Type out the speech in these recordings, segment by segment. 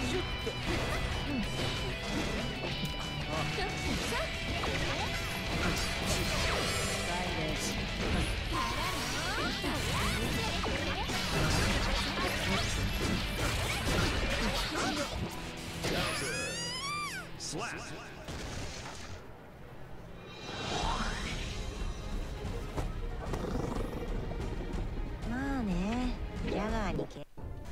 まあね、ジャガーにけ。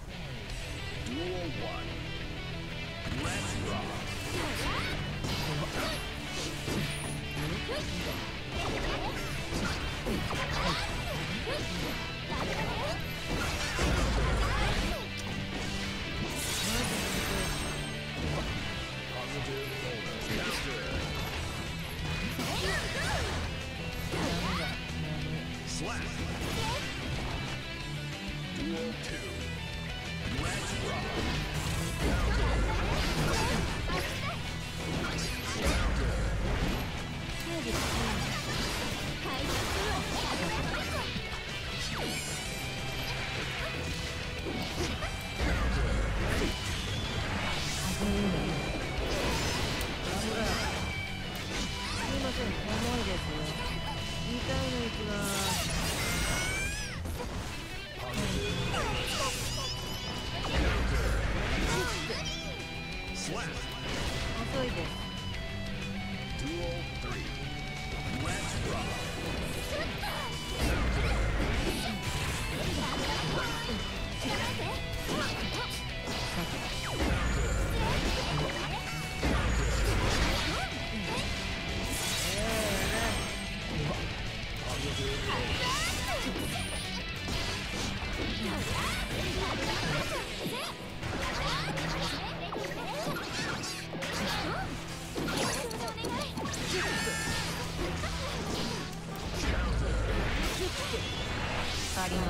あります。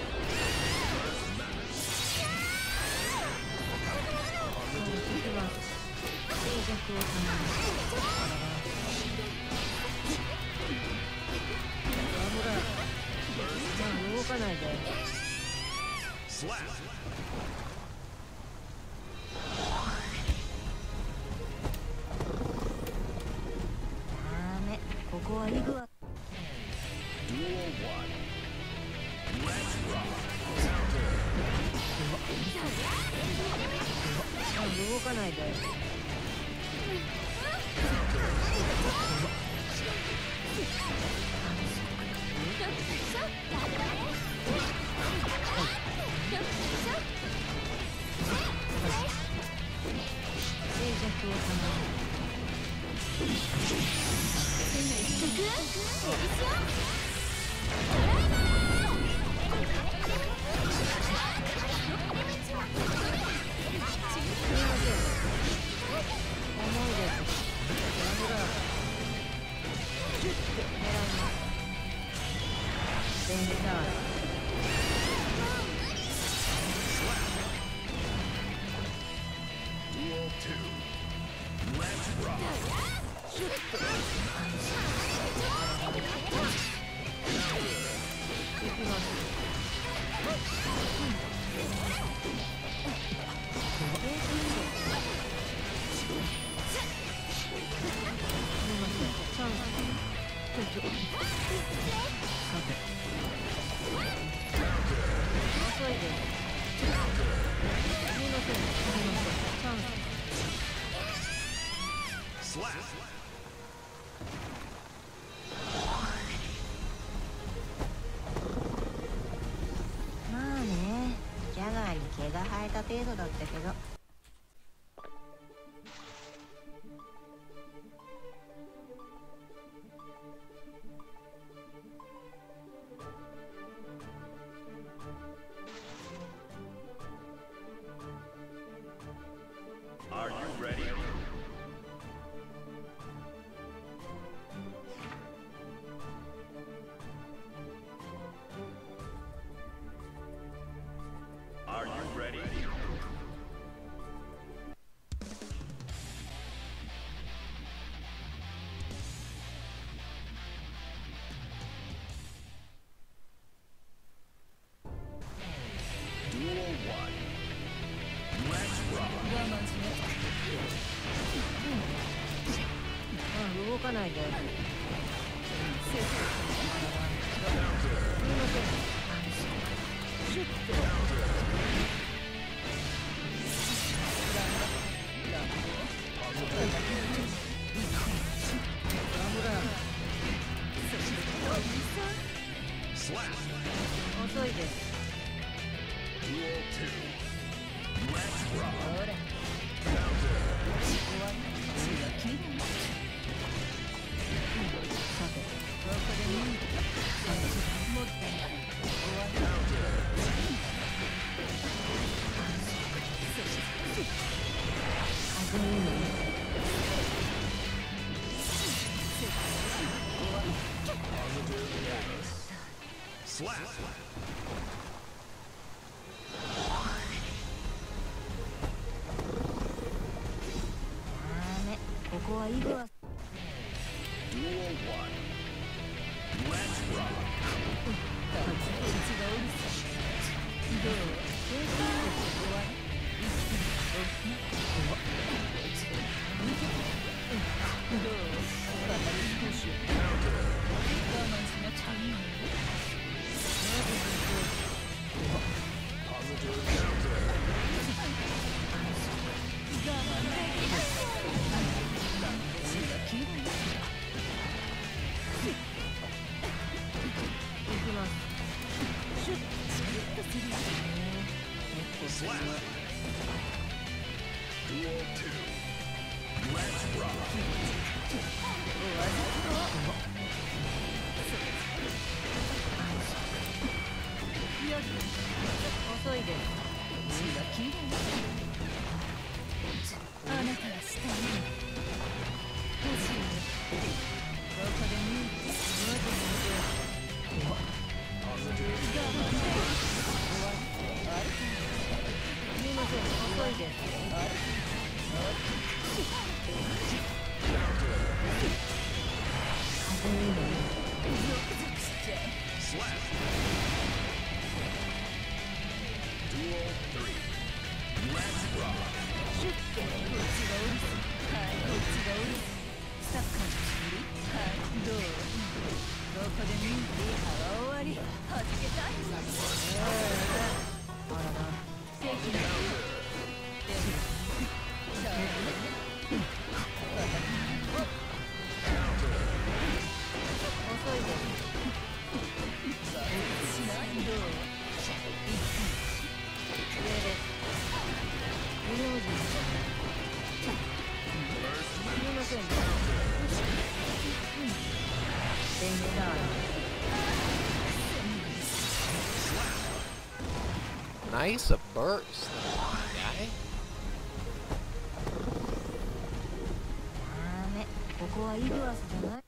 動かないで。ダメ、ここはイグア。動かないで。まあね、ジャガーに毛が生えた程度だったけど。 動かないで。遅いです。ここはイグアス。遅いです。あなたは下に欲しい。ここで見る。すみません、遅いです。風にもゾクゾクしちゃう。 Nice burst, guy. ここはイグアスじゃない。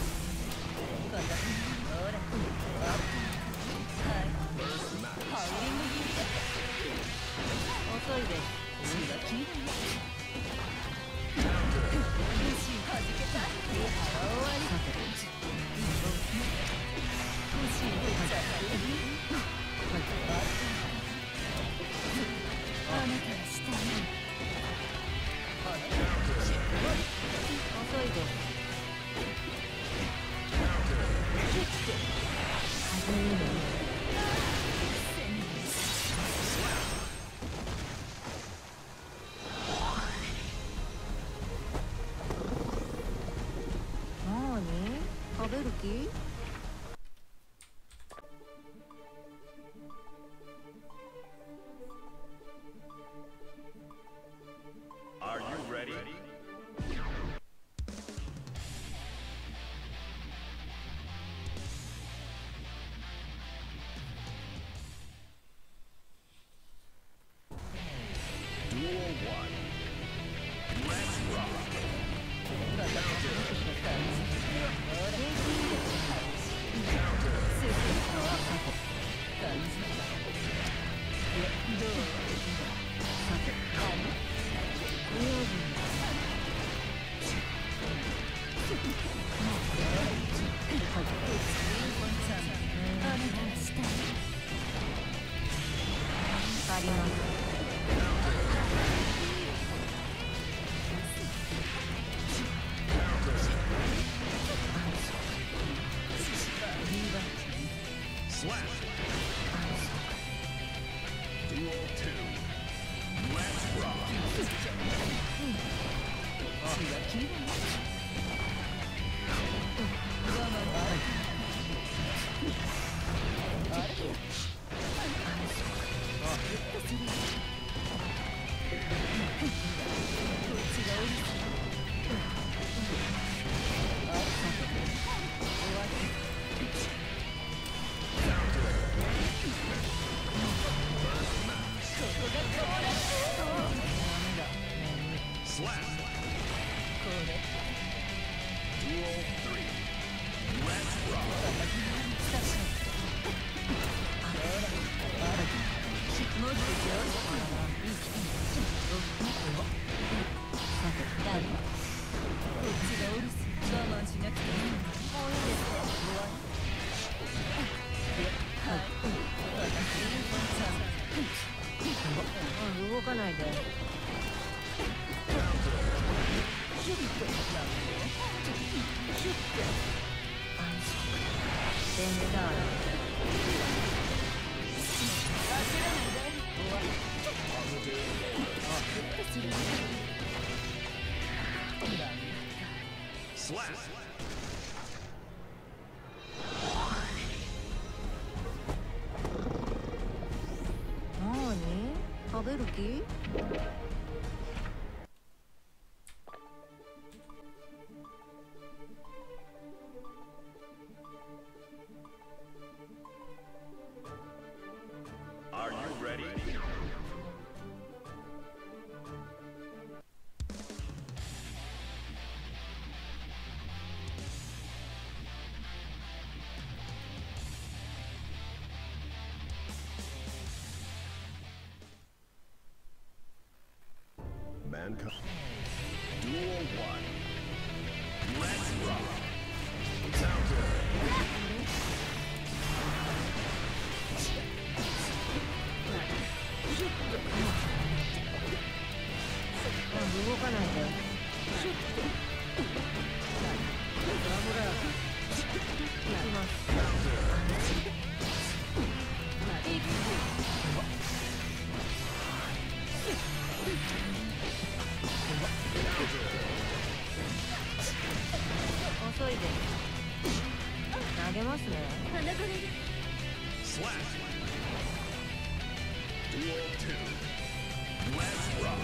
Nice. いです。遅いです。なーに食べる気 ？Are you ready? Duel 1. Let's rock. Slap. Duel 2. Let's rock. Slap. Duel 3. Let's rock. Oh, 動かないで。全然だ。 Slap. なーに食べる気 ？Are you ready? Mankind. Duel 1. Let's rock. Counter. 動かないで。行きます。遅いです。投げますね。 Slap. Duel 2. Let's rock.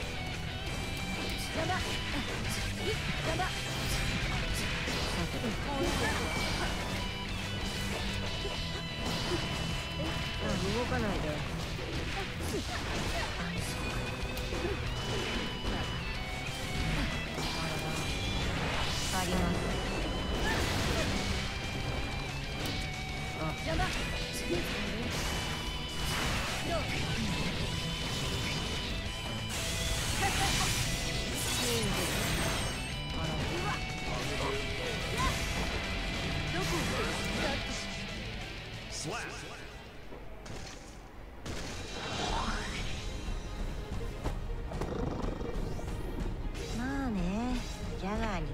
動かないで。あります。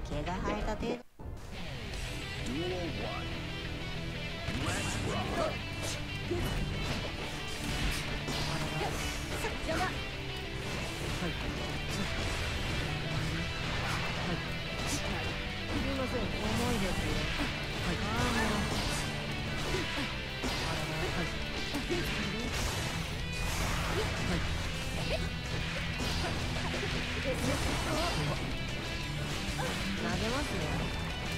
毛が生えた程度。 Duel 1. Let's rock. 邪魔。はい。すみません、重いですよ。はい。ああ、もう。はい。投げますね。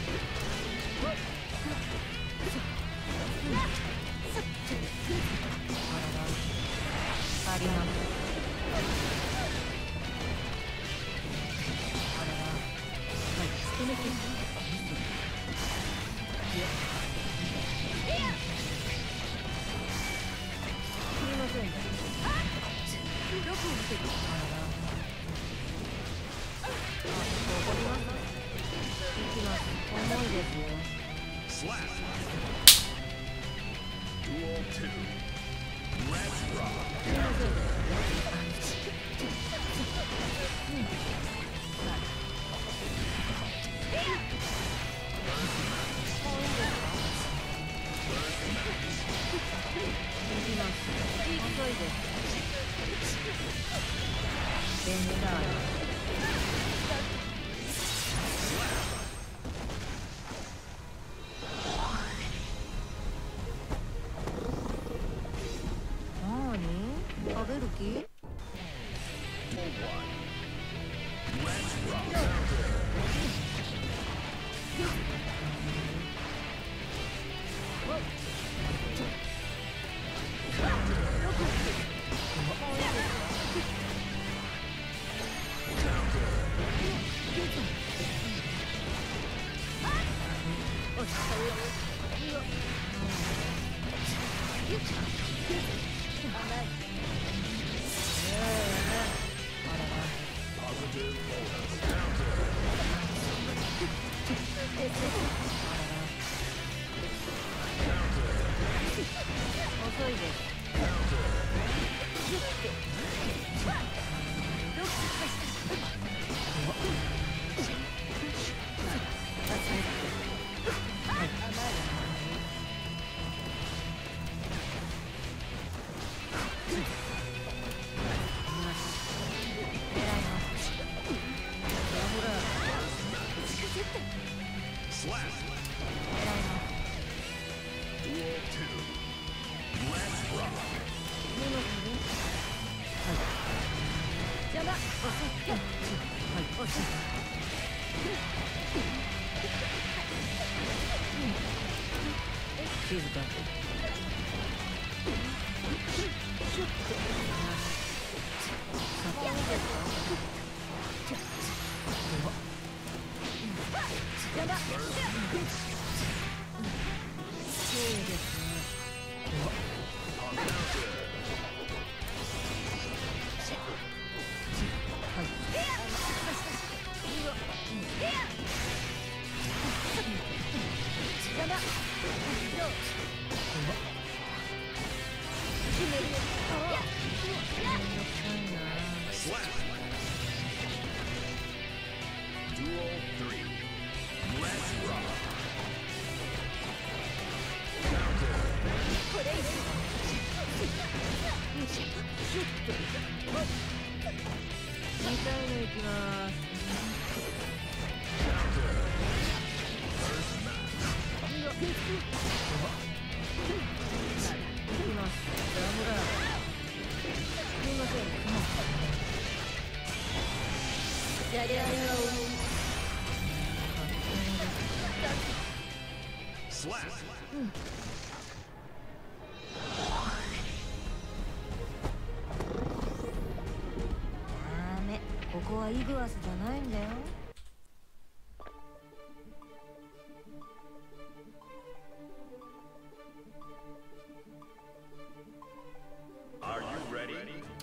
あります。 Slap. Duel 2. Let's rock. Duel 1. Let's rock. Positive bonus. Slap. Duel 2. Let's rock. 邪魔。はい。静かに。邪魔。そうですね。 Slap. Duel 3. Let's rock. 2回目いきます。 Slap. ダメ、ここはイグアスじゃないんだよ。 Are you ready?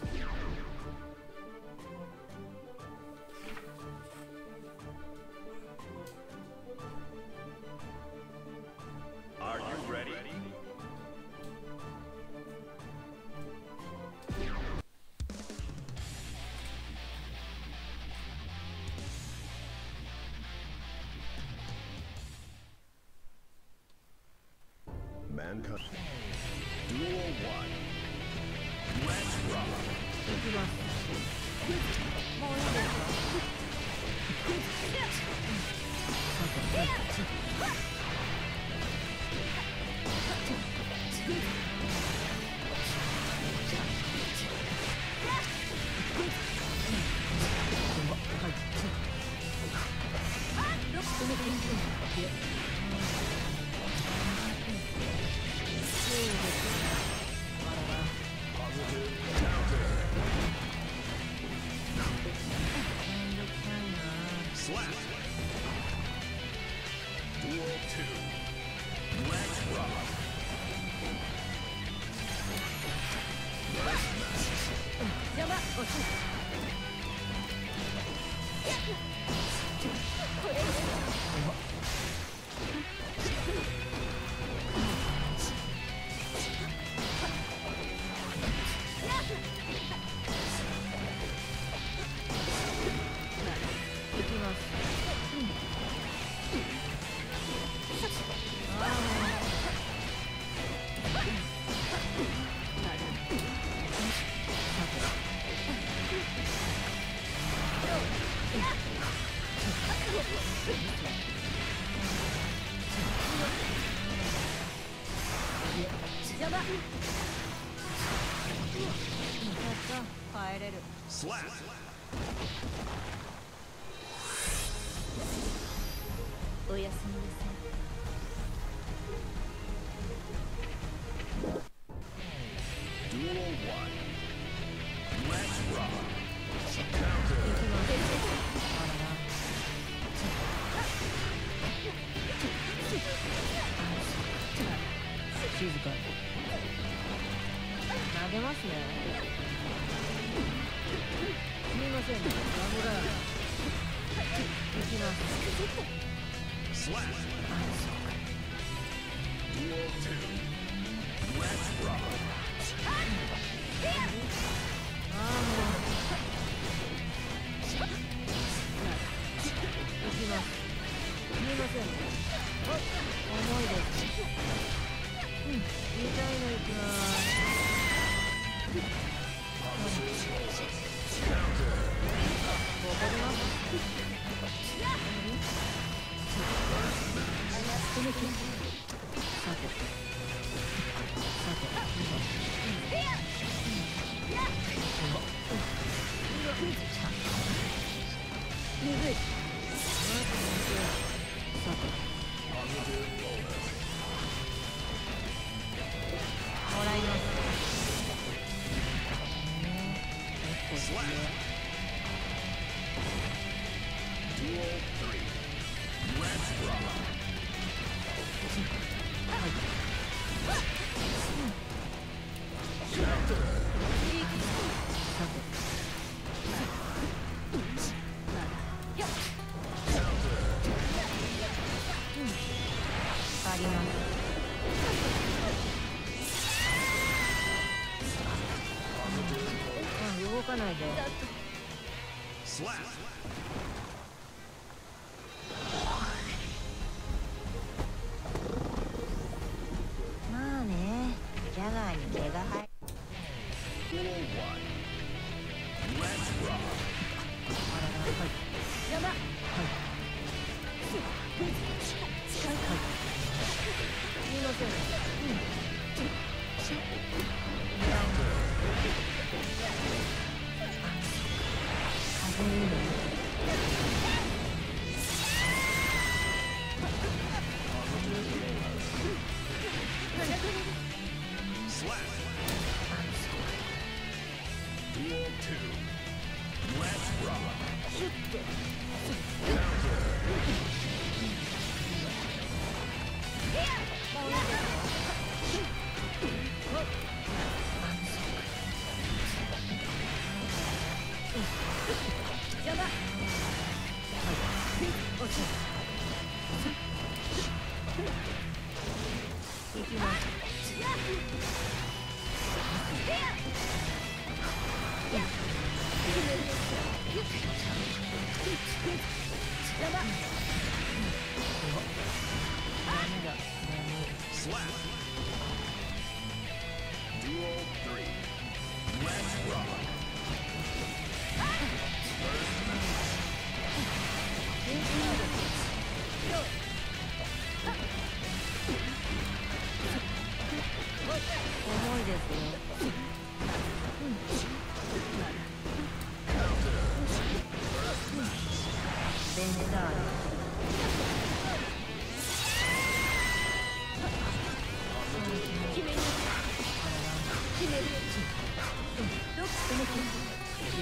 Are you ready? Duel 1. Let's rock. 行きます。もういいです Slap. Duel 2. Let's rock. 邪魔押し行きます。邪魔。帰れる。 Slap. おやすみなさい。 Duel 1. Let's rock. 行きます。静かに投げますね。すみません、ラブラー行きます。 Slap. Duel 2. Let's rock. ああもう行きます。すみません、重いです。痛いの行きます。ボコります。さて鈍い。さてもらいます。 Slap. Duel 3. Let's rock. あります。動かないで。 Slap. まあね、ジャガーに毛が生え。 Duel 1. Let's rock. 邪魔。使うか。すみません。風いいね。 Slap. Duel 2. Let's rock. 邪魔。落ち。行きます。邪魔。ダメだ。 Slap.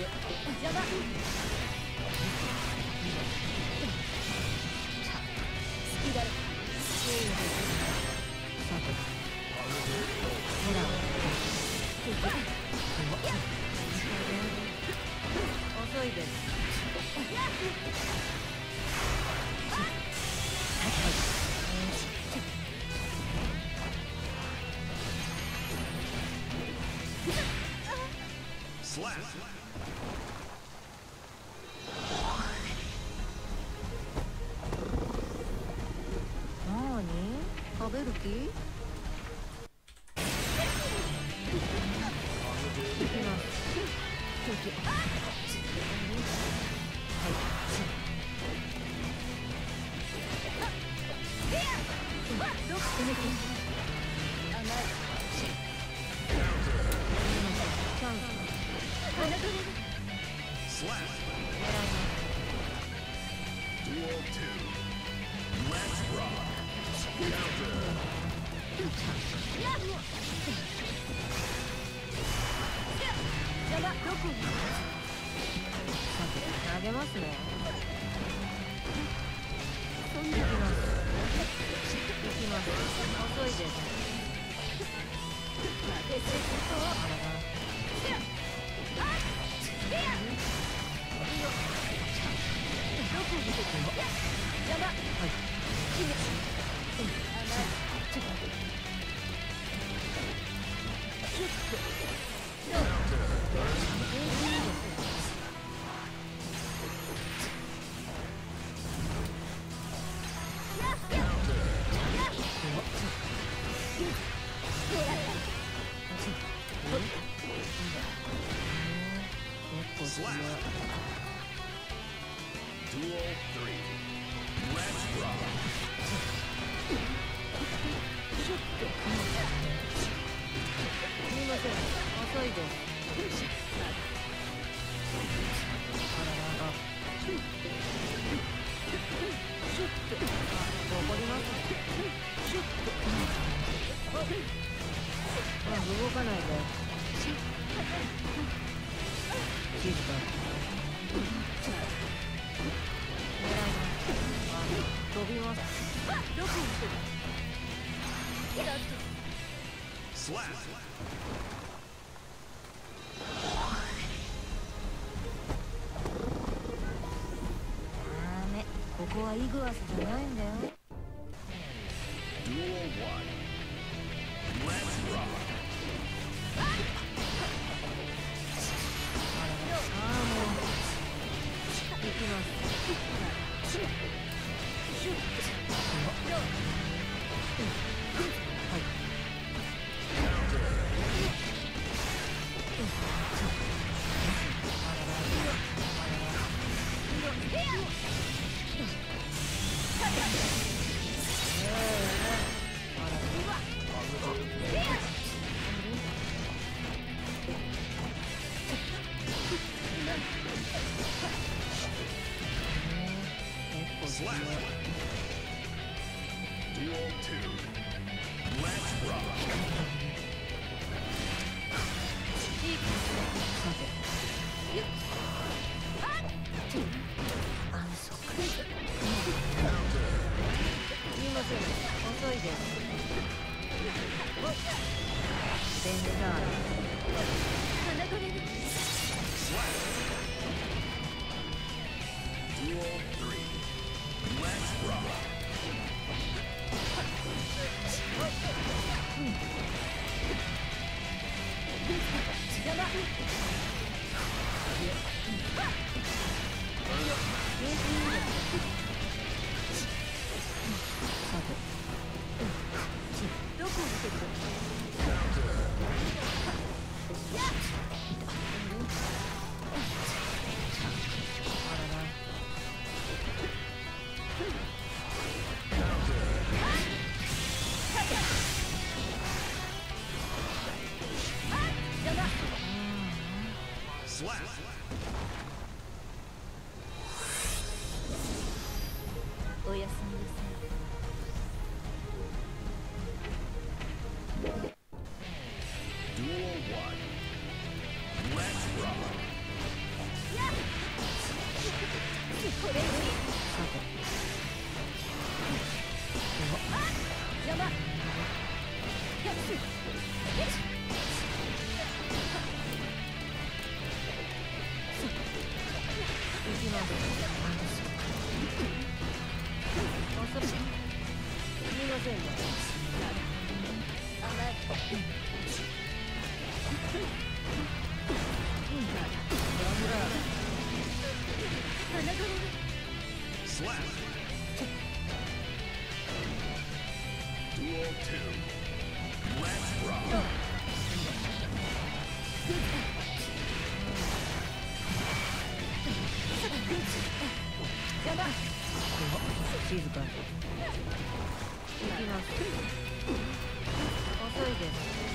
邪魔。隙だろ。さてほら遅いです。 Slap. なーに食べる気？行きます。 Slap. Duel 2. Let's rock. Counter. 投げますね。行きます。遅いです。 Slap. Duel 3. Let's rock. すみません、遅いです。怒ります。動かないで。静かに。飛びます。どこに行くの Slap. ダメ。ここはイグアスじゃないんだよ。 Duel 1. Let's rock. 行きます。 Slap. Duel 2. Let's rock. すみません、遅いです。ベンダー。 Slap. Duel 3. Let's rock. どこを見てくる？ Slap. おやすみなさい。 Duel 1. Let's rock. Slap. Duel 2. Let's rock. 静かに行きます。遅いです。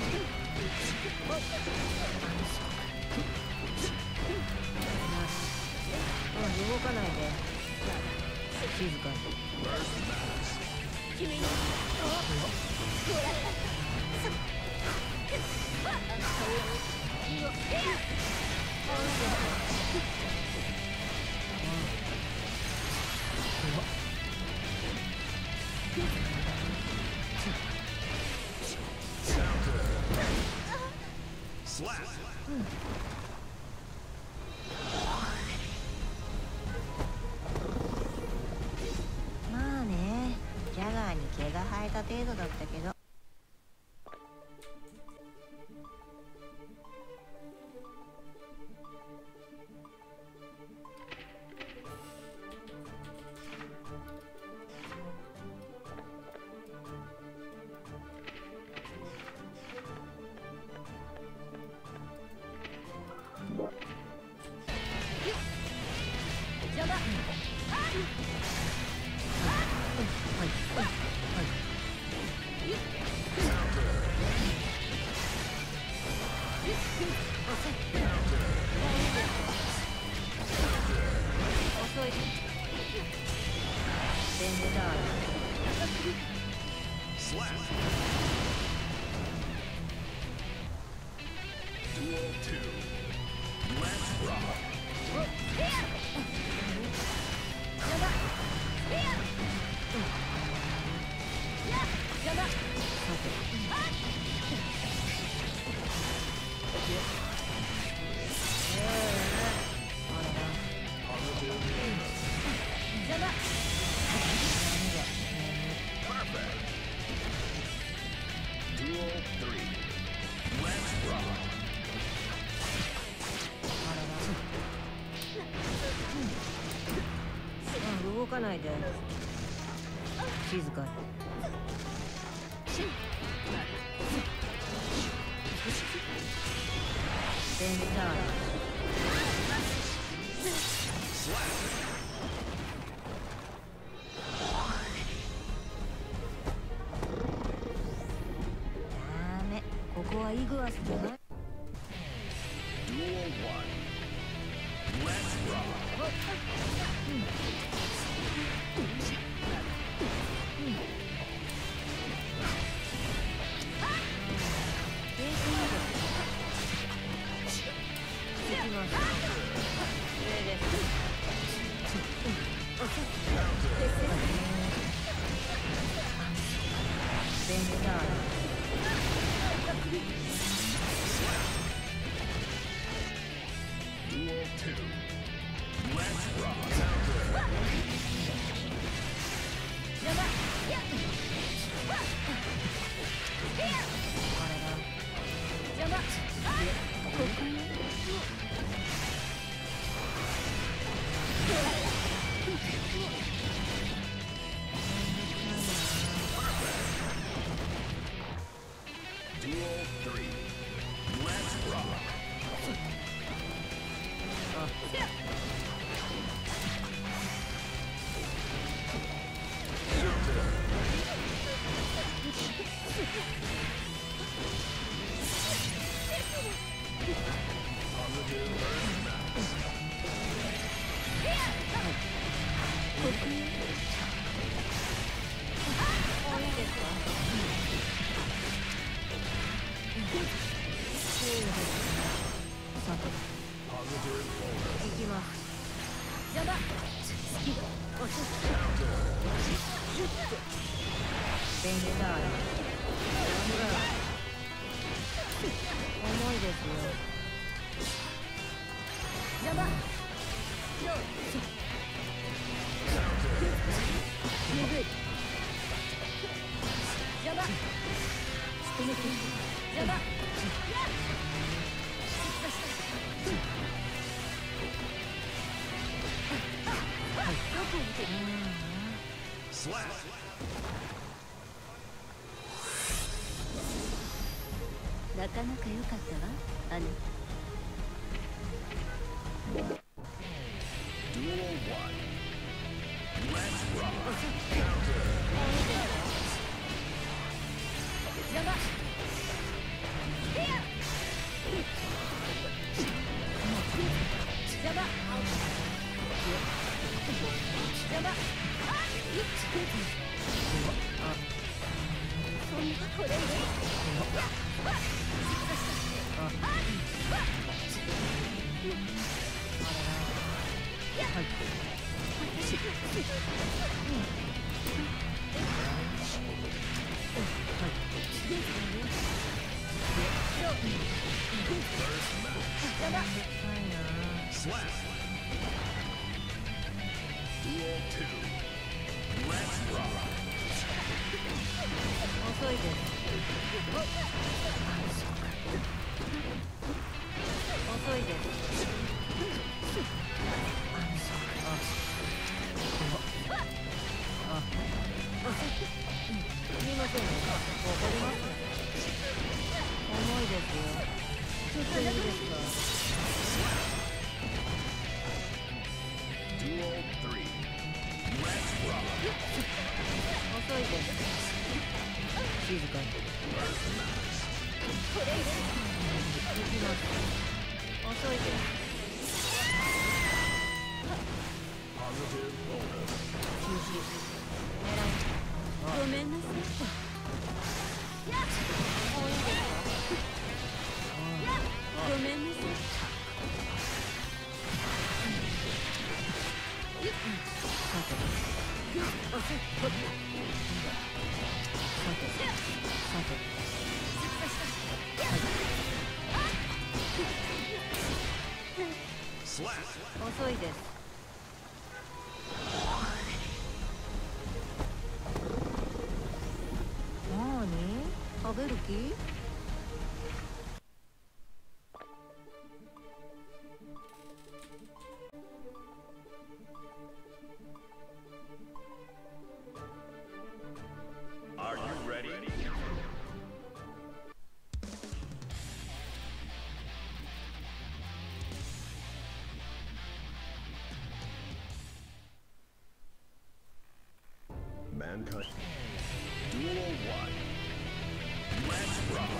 動かないで。静かに。君に Slap. まあね、ジャガーに毛が生えた程度だったけど。 Slap. Duel 2. Let's rock. 動かないで。静かに。センター。ダメ、ここはイグアスじゃない。 Duel 1. Let's rock. よく見て Slap. なかなか良かったわ、あなた。 Duel 1. Let's rock. 邪魔。邪魔。邪魔。そんなこれで。 Slap. Duel 2. Let's rock. 遅いです。遅いです。すみませんね。怒ります。重いですよ。ちょっといいですか。 Duel 3. Let's rock. 遅いです。静かに。これ以上。行きます。遅いです。 Positive bonus. 中止。狙い。ごめんなさい。もういいですか。ごめんなさい。 Slap. 遅いです。なーに？食べる気？ Are you ready? Mankind. Duel 1. Let's rock.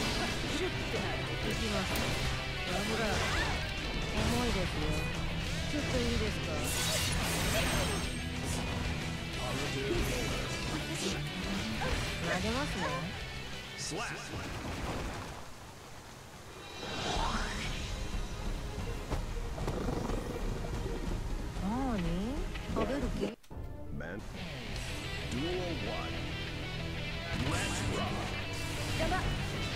重いですよ。 ちょっといいですか。 Positive bonus. 投げますね。 Slap. なーに食べる気？ Man. Duel 1. Let's rock. やばっ。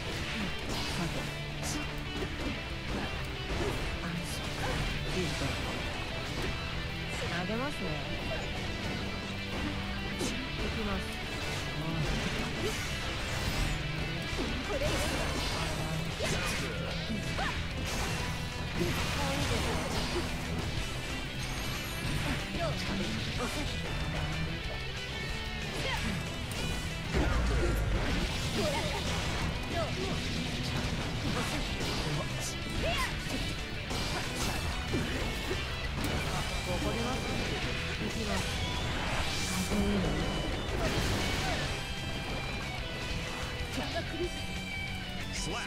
投げますね。行きます。これいいです怒ります。行きます。 Slap.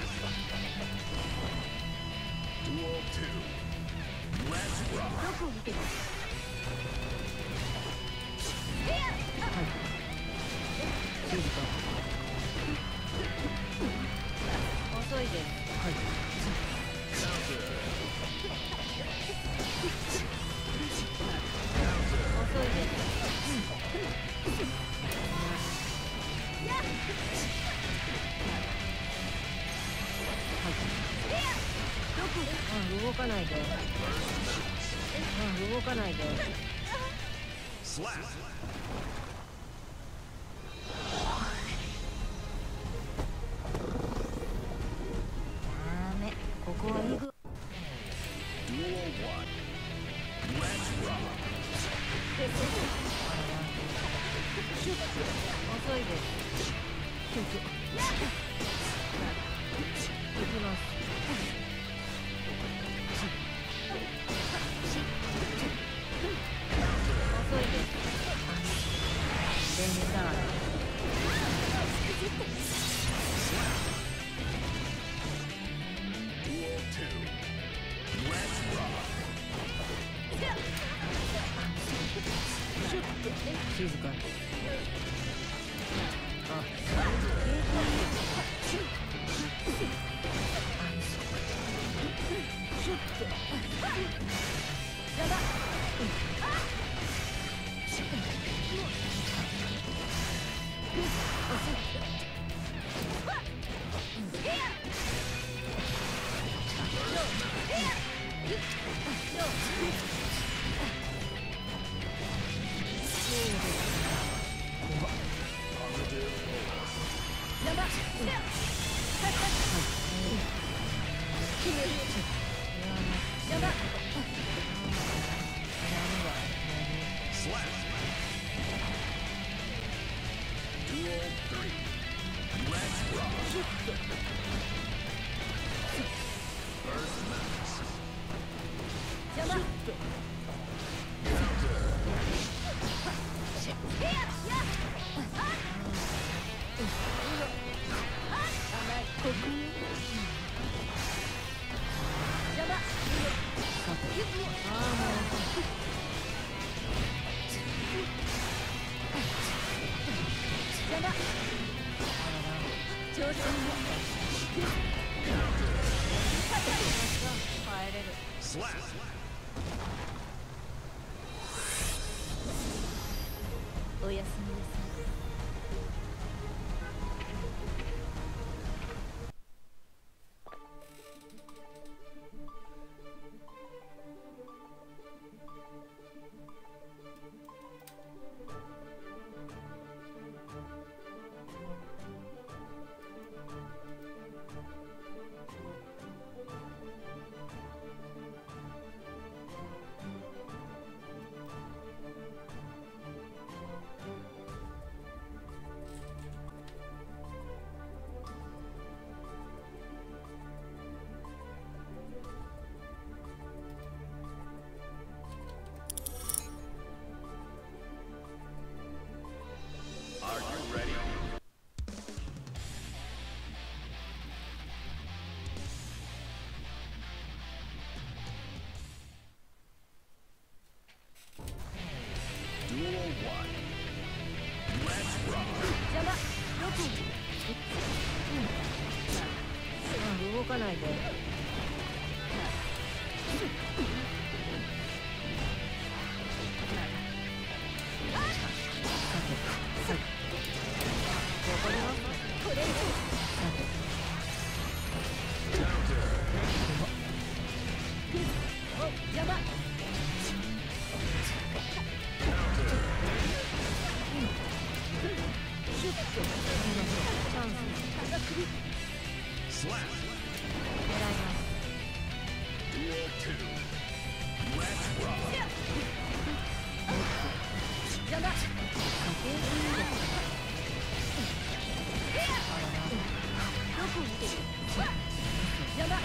Duel 2. Let's rock. どこを見てます。静か。遅いです。はい。 Counter. 遅いです。動かないで。動かないで。 Slap. ダメ。ここはイグ。 Duel 1. Let's rock. 遅いです。行きます。 遅いです。電源だ。 Duel 2. Let's rock. 静かに。あ、シュッと。やばっ。 Slap. Duel 3. Let's rock. First match. やばっ。 Slap. おやすみなさい。 Slap. 狙います。 Duel 2. Let's rock. 邪魔。どこ見てる。邪魔。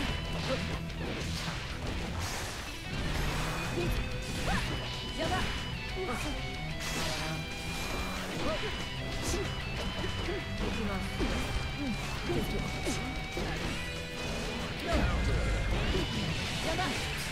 邪魔。行きます。邪魔。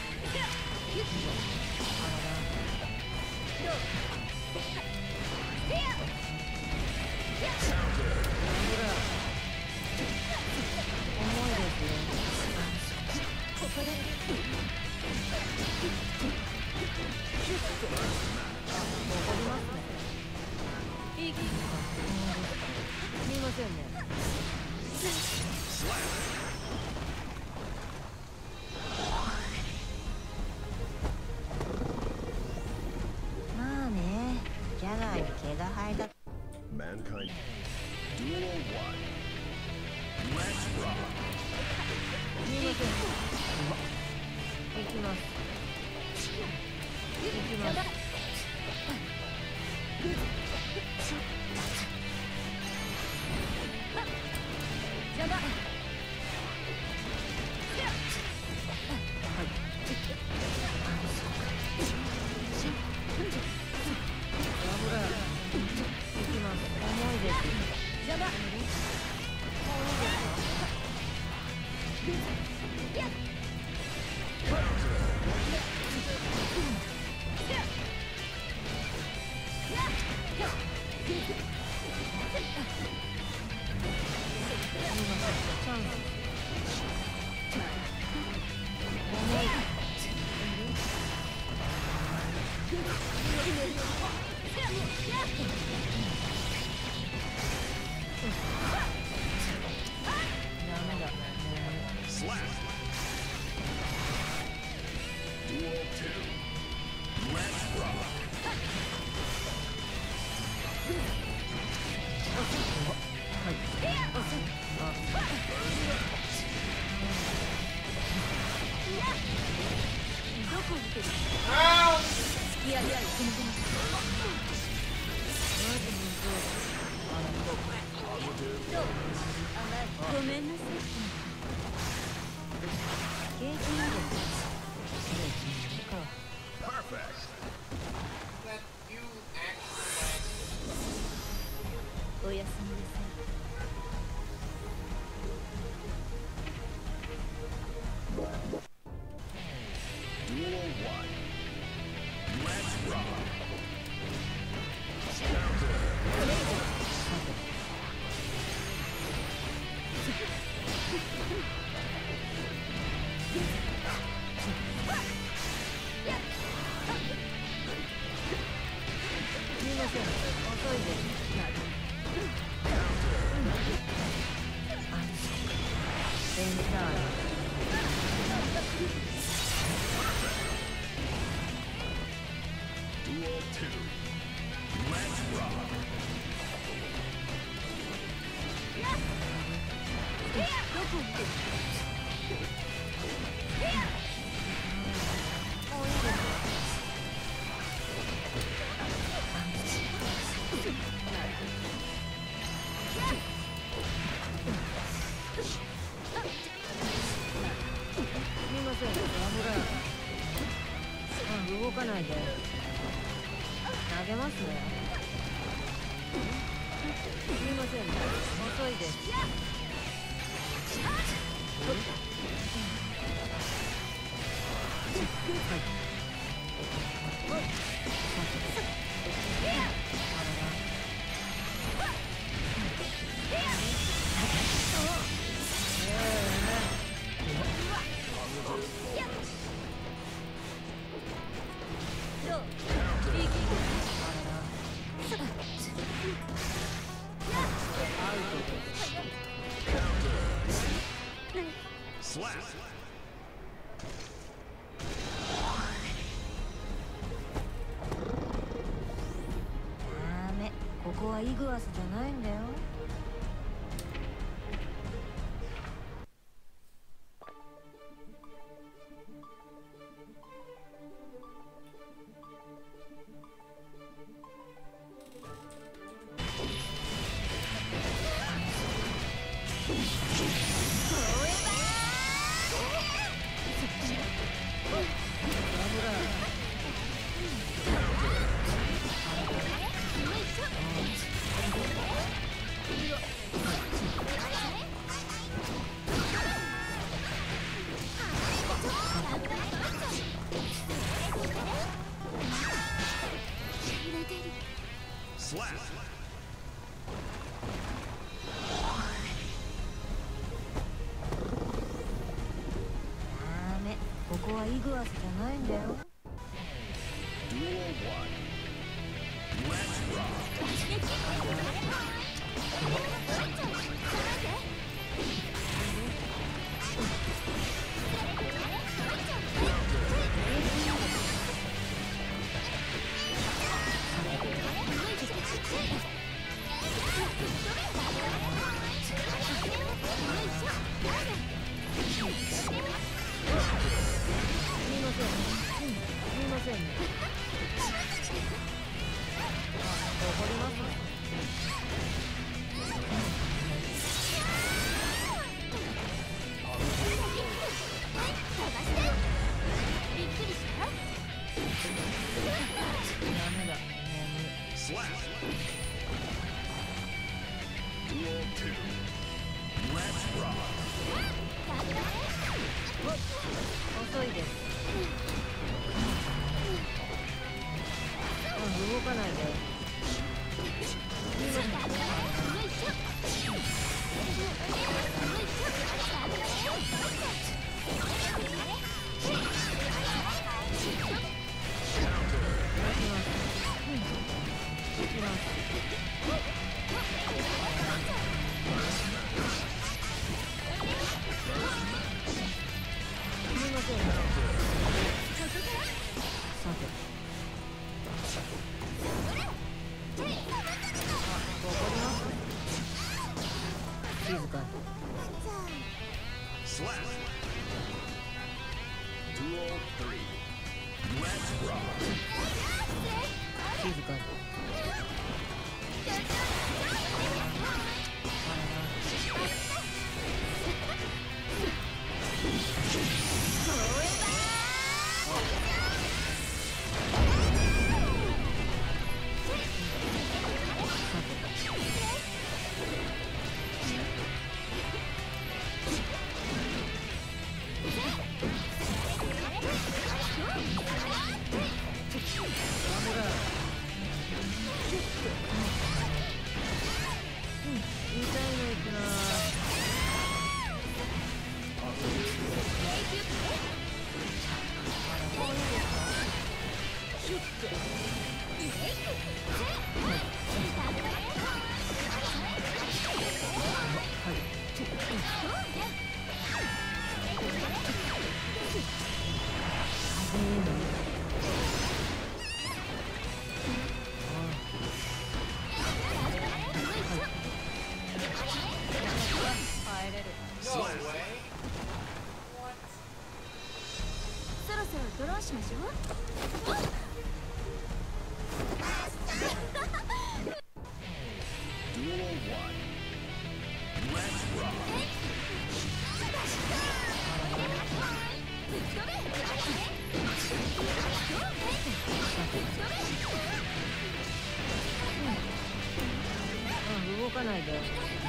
まあね、ジャガーに毛が生えた。 Mankind. Duel 1. Let's rock. 見えません。行きます。行きます。邪魔。 Slap. Duel 2. Let's rock. ごめんなさい。経験いいですね。 Perfect. That you actually おやすみなさい。 Duel 1. Let's rock. すみません、遅いです。 センター。 Duel 2. Let's rock. どこ見てる。もういいです。 すみません、動かないで。投げますね。すみません、遅いです。 Perfect. ダメ、ここはイグアスじゃないんだよ。 Slap. ダメ、ここはイグアスじゃないんだよ。 Duel 1. Let's rock. 遅いです。動かないで。 Slap. Duel 3. Let's rock. 静かに。 No way. What? そろそろドローしましょう。 Duel 1. Let's rock. 動かないで。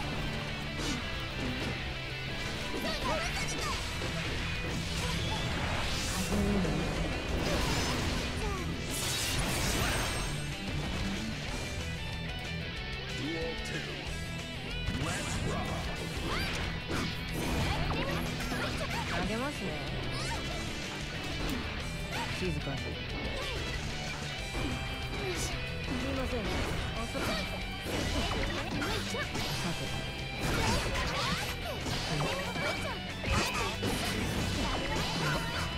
Duel 2. Let's rock. 投げますね。静かに。すみません。遅く。さて。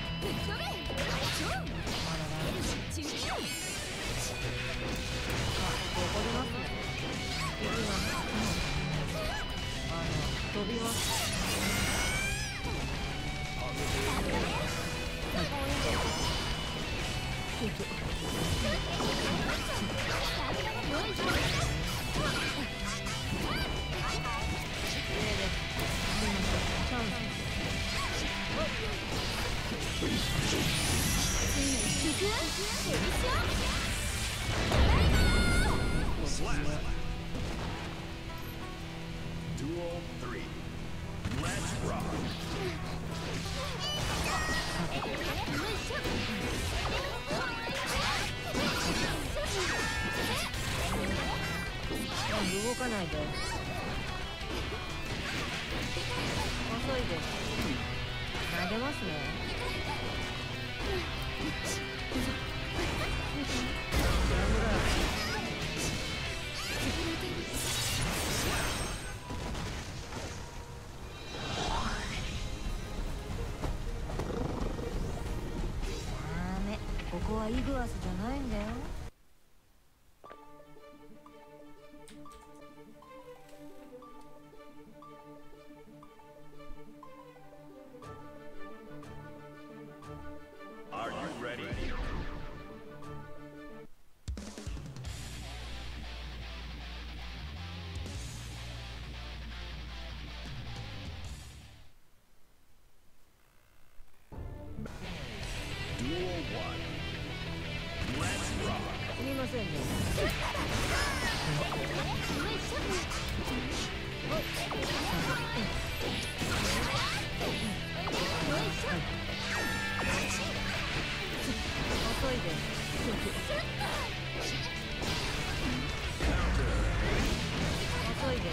Slap. Duel 3. Let's rock. 動かないで。遅いです。投げますね。ダメ、ここはイグアスじゃないんだよ。 Are you ready? Duel 1. Let's rock. すみませんね。遅いです。遅いです。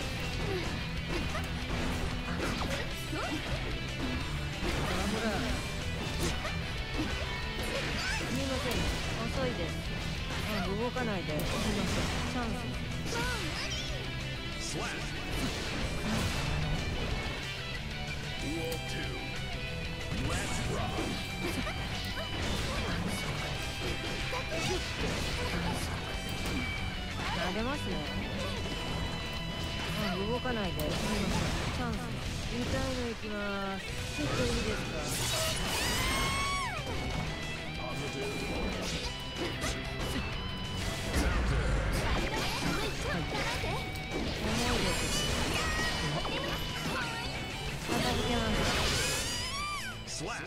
ほら。すみません。遅いです。動かないで。すみません。チャンス。 Slap. Duel 2. Let's rock. 投げますね。動かないで。すみません。チャンス。痛いのいきます。ちょっといいですか。 Slap.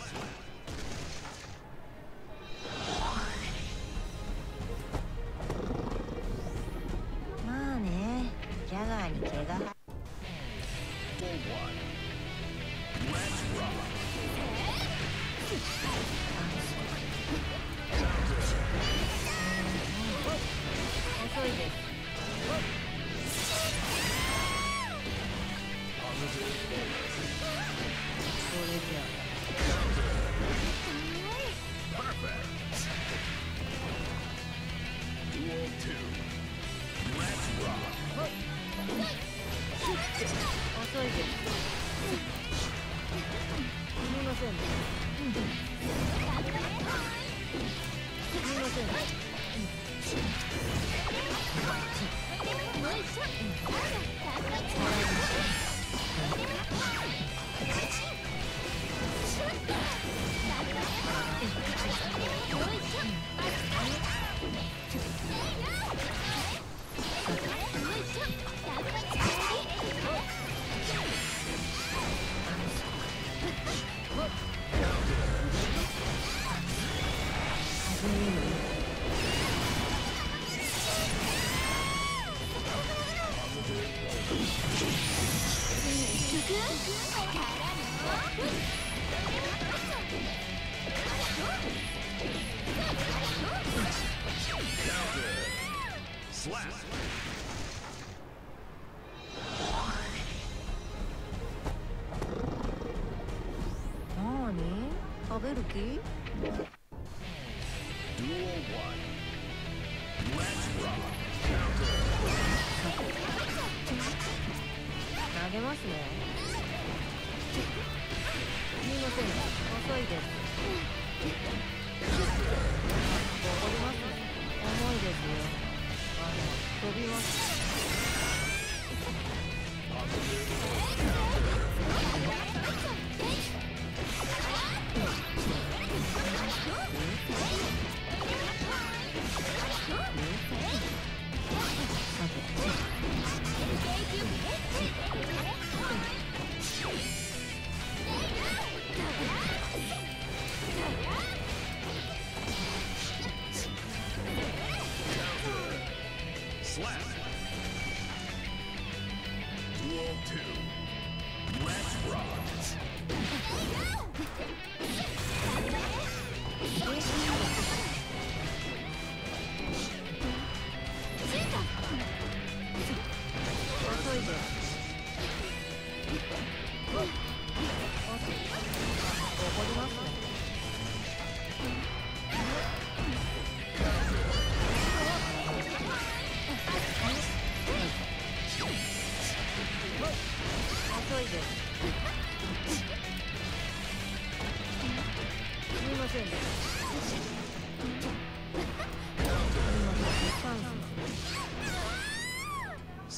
まあね、ジャガーに毛が生え。 Duel 1. Let's rock. 遅いです。これじゃ。 Perfect. Duel 2. Let's rock. 遅いです。すみません。すみません。 Slap. なーに？食べる気？ Duel 1. Let's rock. 投げますね。すみません。遅いです。怒りますね。重いですよ。飛びます。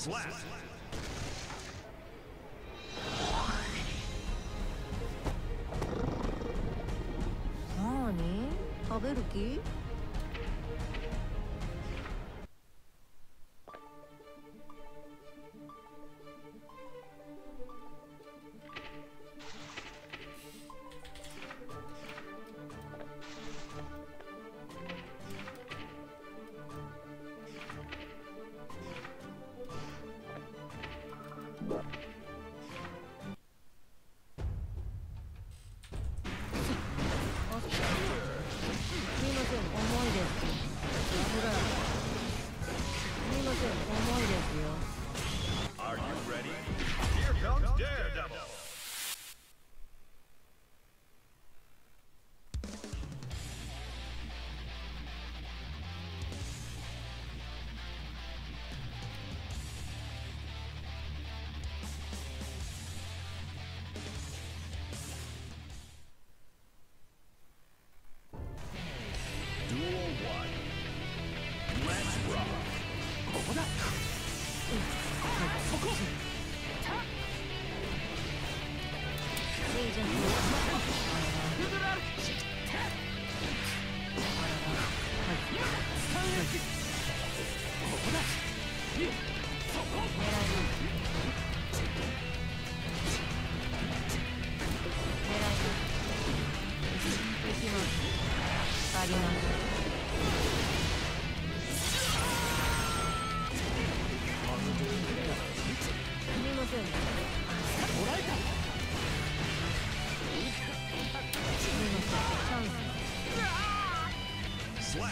Slap. なーに食べる気？ Are you ready? Here comes Daredevil. Duel 1. Let's rock. ここだ。そこ。Slap.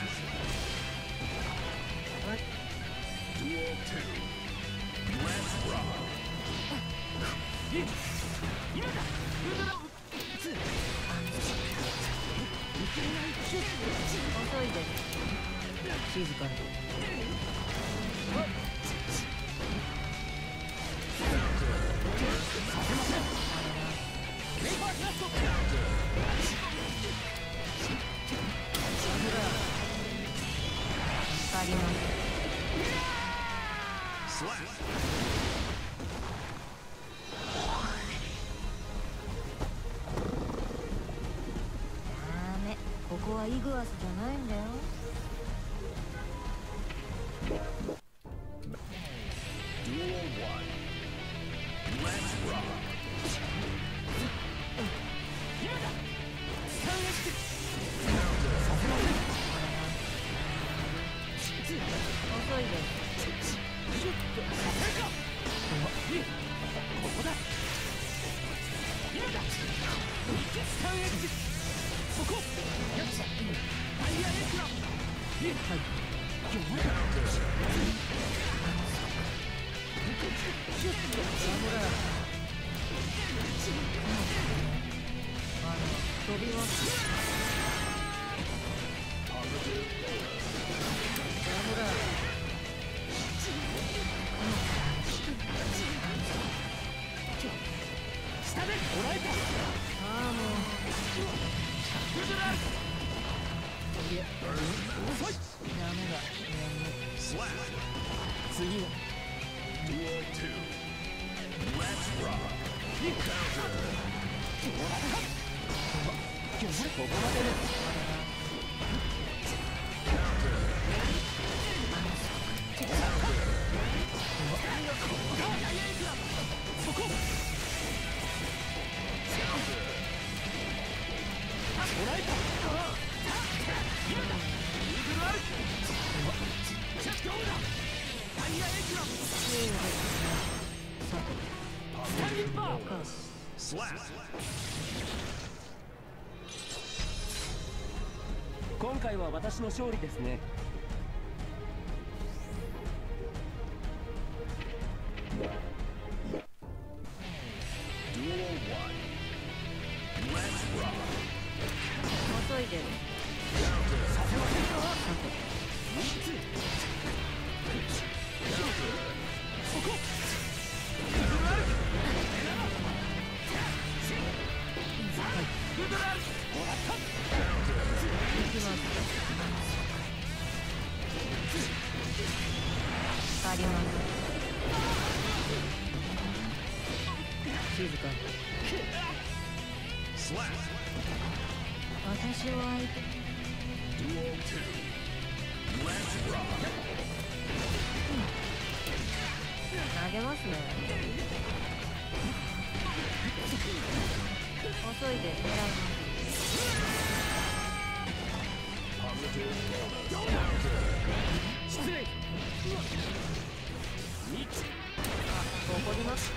Duel 2. Let's rock. 遅いです。静かに。 Slap. ダメ、ここはイグアスじゃないんだよ。 Duel 1. Let's rock. 遅いです。飛びます。 Slap. Duel 2. Let's rock. Counter. 今回は私の勝利ですね。 遅いです。あります。 私を相手 Duel 2. Let's rock. 投げますね。遅いで狙います。 Positive bonus. 失礼。 怒ります。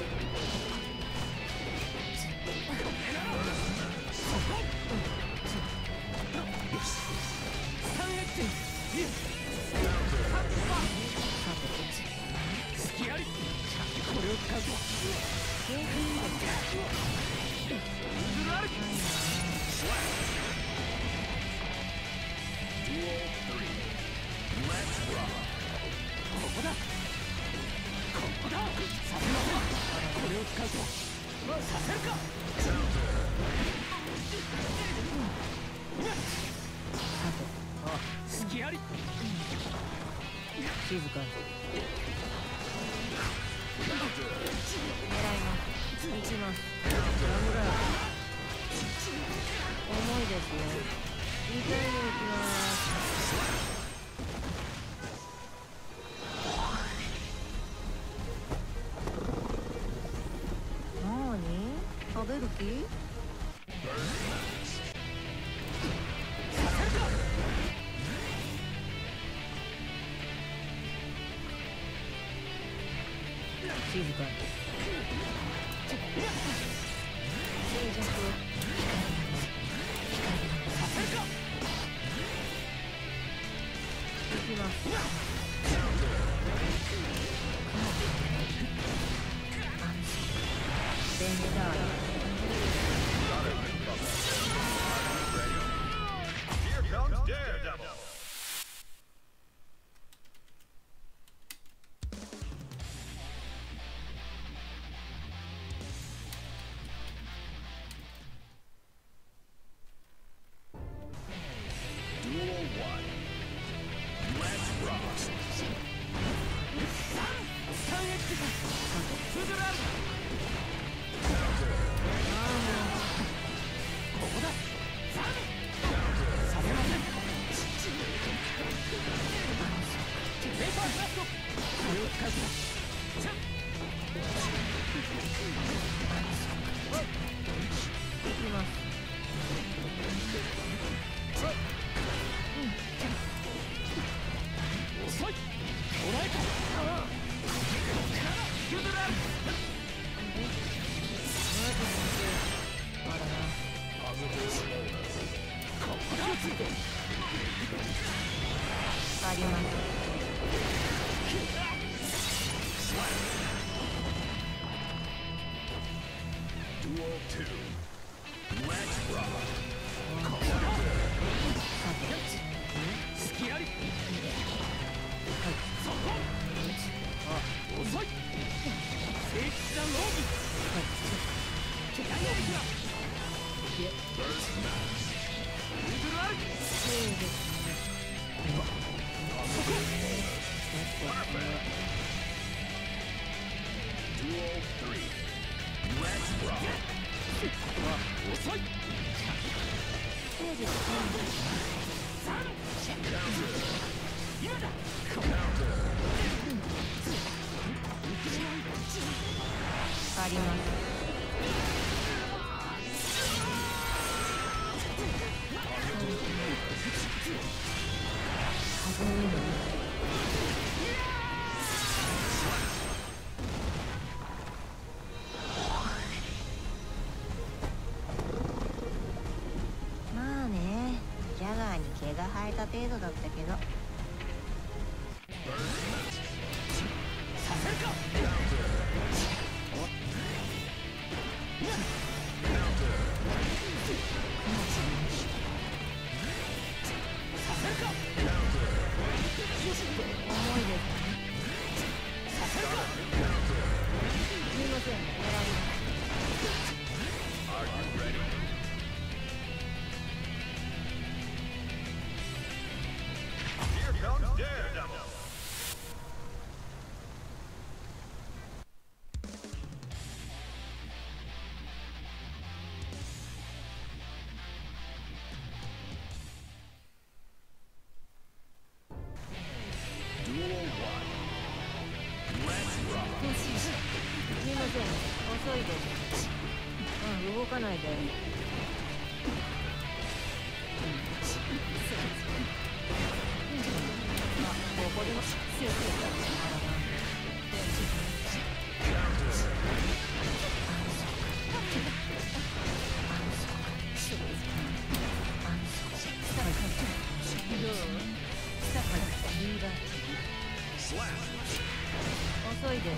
隙あり。これを使うと。 Duel 3. Let's rock. ここだ。ここだ。させません。これを使うと。させるか。隙あり。 静かに狙います。行きます。重いですね。2回目行きます。食べる気？静かに静寂行きます。ベンダー Here comes Daredevil. Duel 1. Let's rock. ここだ。させません。ペーパーブラスト。これを使うと。 行きます。 遅い。お前か。ヒュードラル。 まだな。 Positive bonus. ここだ。 あります。 Duel 2. Let's rock. 隙あり。そこ。遅い。聖地だローブ。何を見せろ。 First match. ウルアル。 Duel 3. Let's rock. 遅い。今だ。 あります。まあね、ジャガーに毛が生えた程度だったけど。 させるか。させるか。 重いです。 させるか。 すみません、狙います。 Are you ready? Here comes Daredevil. せん。遅いです。うん、動かないで。あ、ここでも強く遅いです。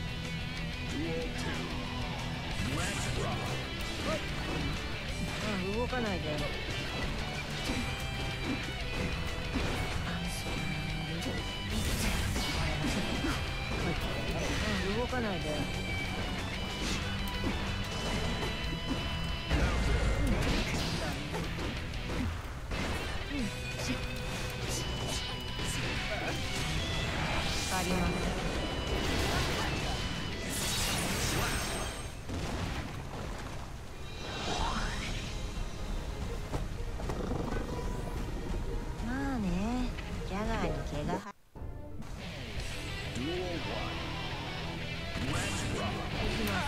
うん、動かないで。うん、動かないで。あります。まあね、ジャガーに毛が生えてきます。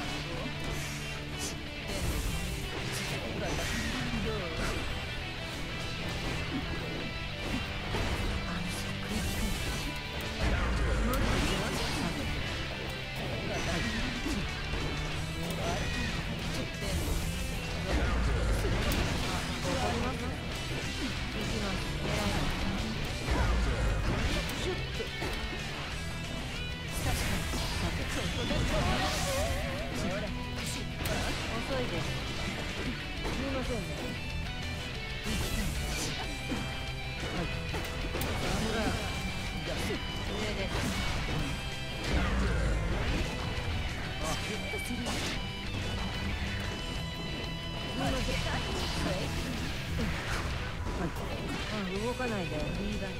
遅いです。すみませんね。はい。上です。すみません。はい。うん、動かないで。リーバー。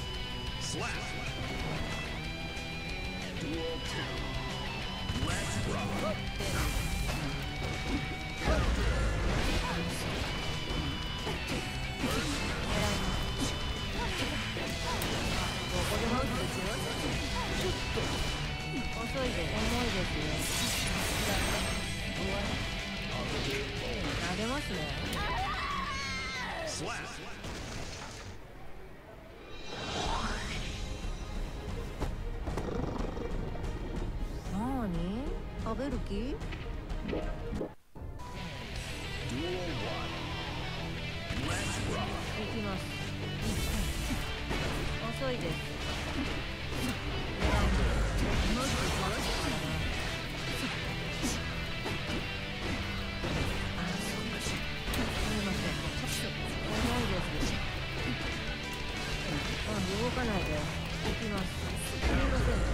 遅いです。重いですよ。投げますね。なーに？食べる気？行きます。遅いです。動かないで。行きます。すみません。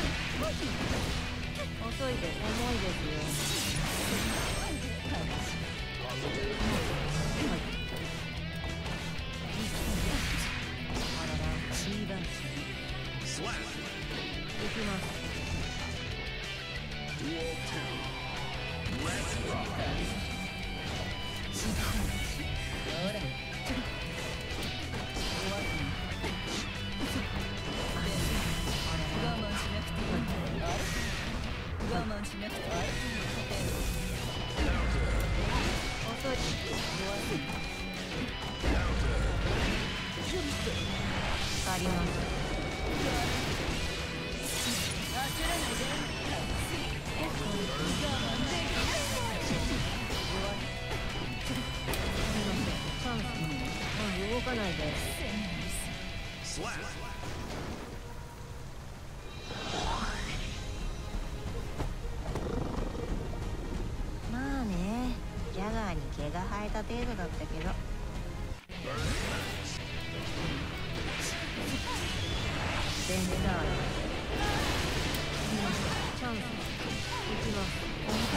遅いです。重いですよ。あらら、シーバン行きます。遅い。あります。チャンス。うん、動かないで。まあね、ジャガーに毛が生えた程度だったけど。全然だわよ。チャンス。行きます。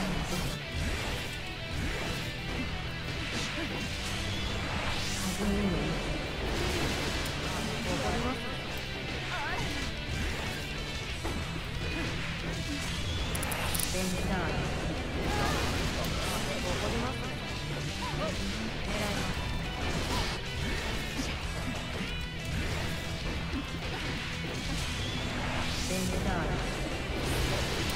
始めるの。わかります？全然だわよ。わかります？狙います。全然だわよ。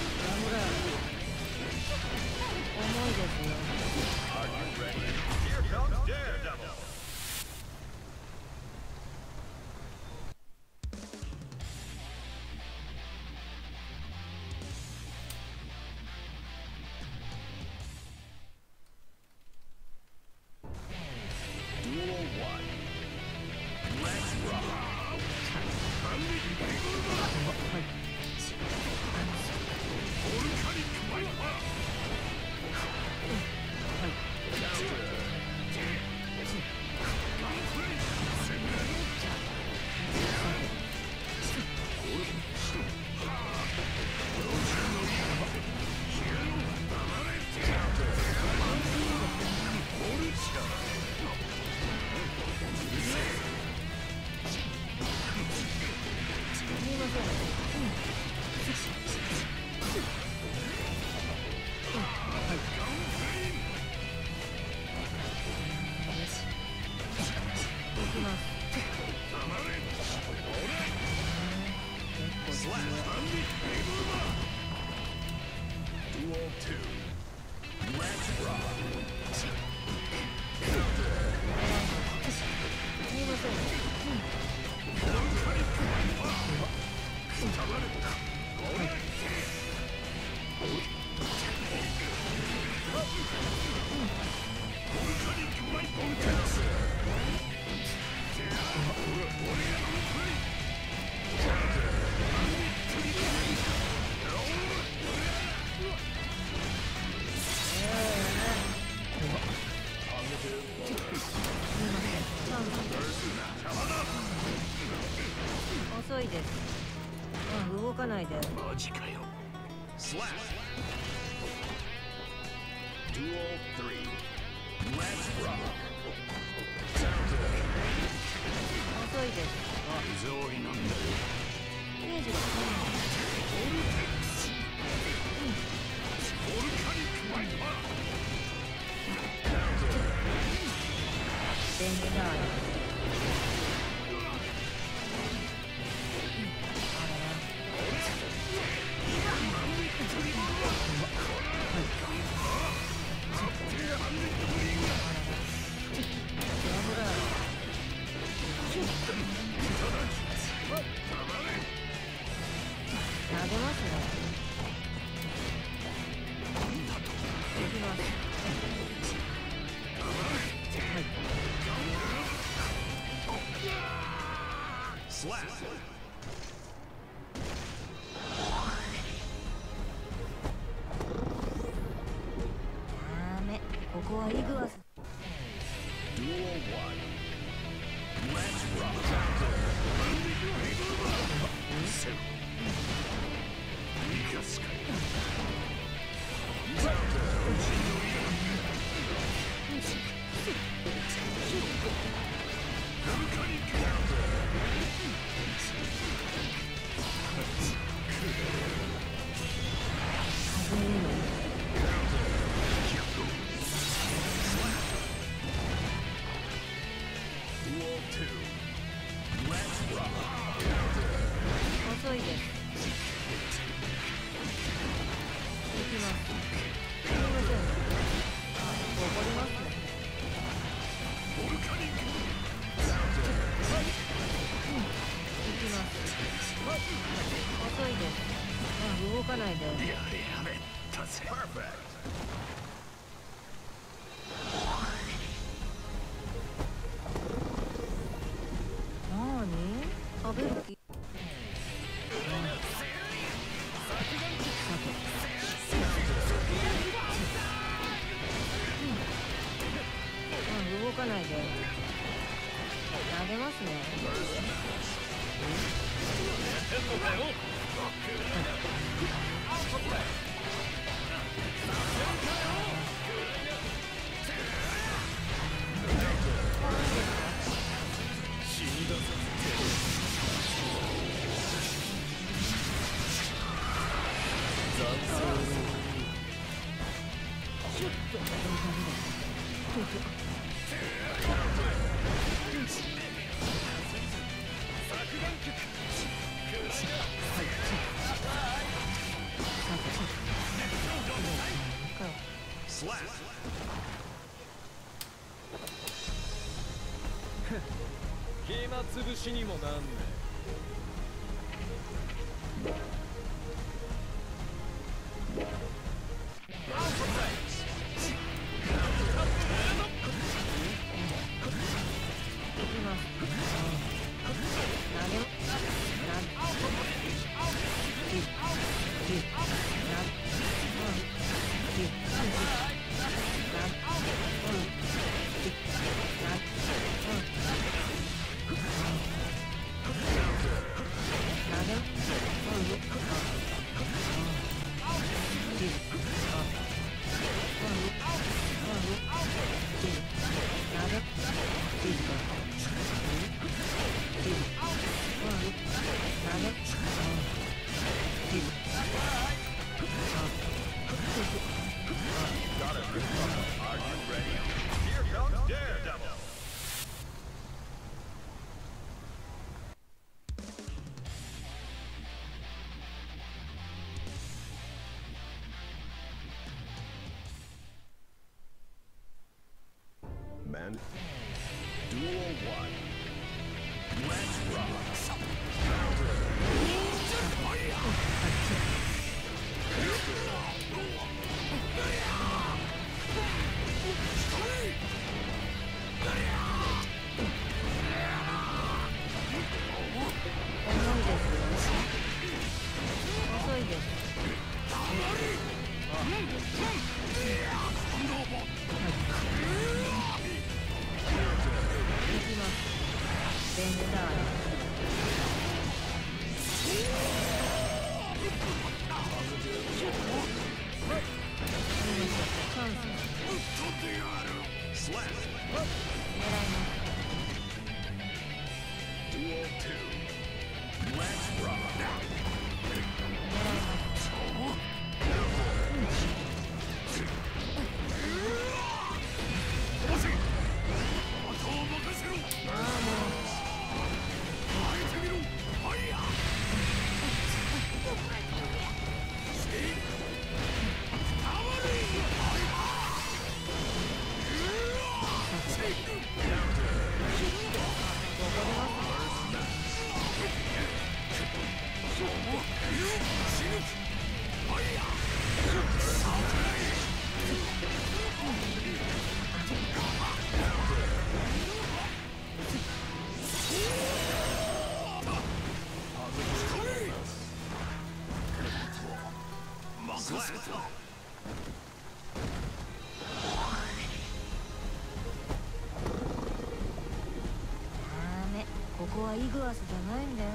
遅いです。動かないで。 マジかよ。Slap. Duel 3. Let's rock. 遅いです。 水追いなんだよ。 イメージがボルカニックワイパー。 電気ターン。投げますね。できます。 Slap. ダメ。ここはイグアス。 Duel 1. Let's rock. 生かすかよ。 遅いです。できます。すみません。怒りますね。 ボルカニック。 できます。遅いです。動かないで。 やれやれ。達成。Perfect. 食べる気。動かないで。投げますね。 暇つぶしにもなんね Man. Duel 1. Let's rock. ベンダーチャンス狙います。ここはイグアスじゃないんだよ。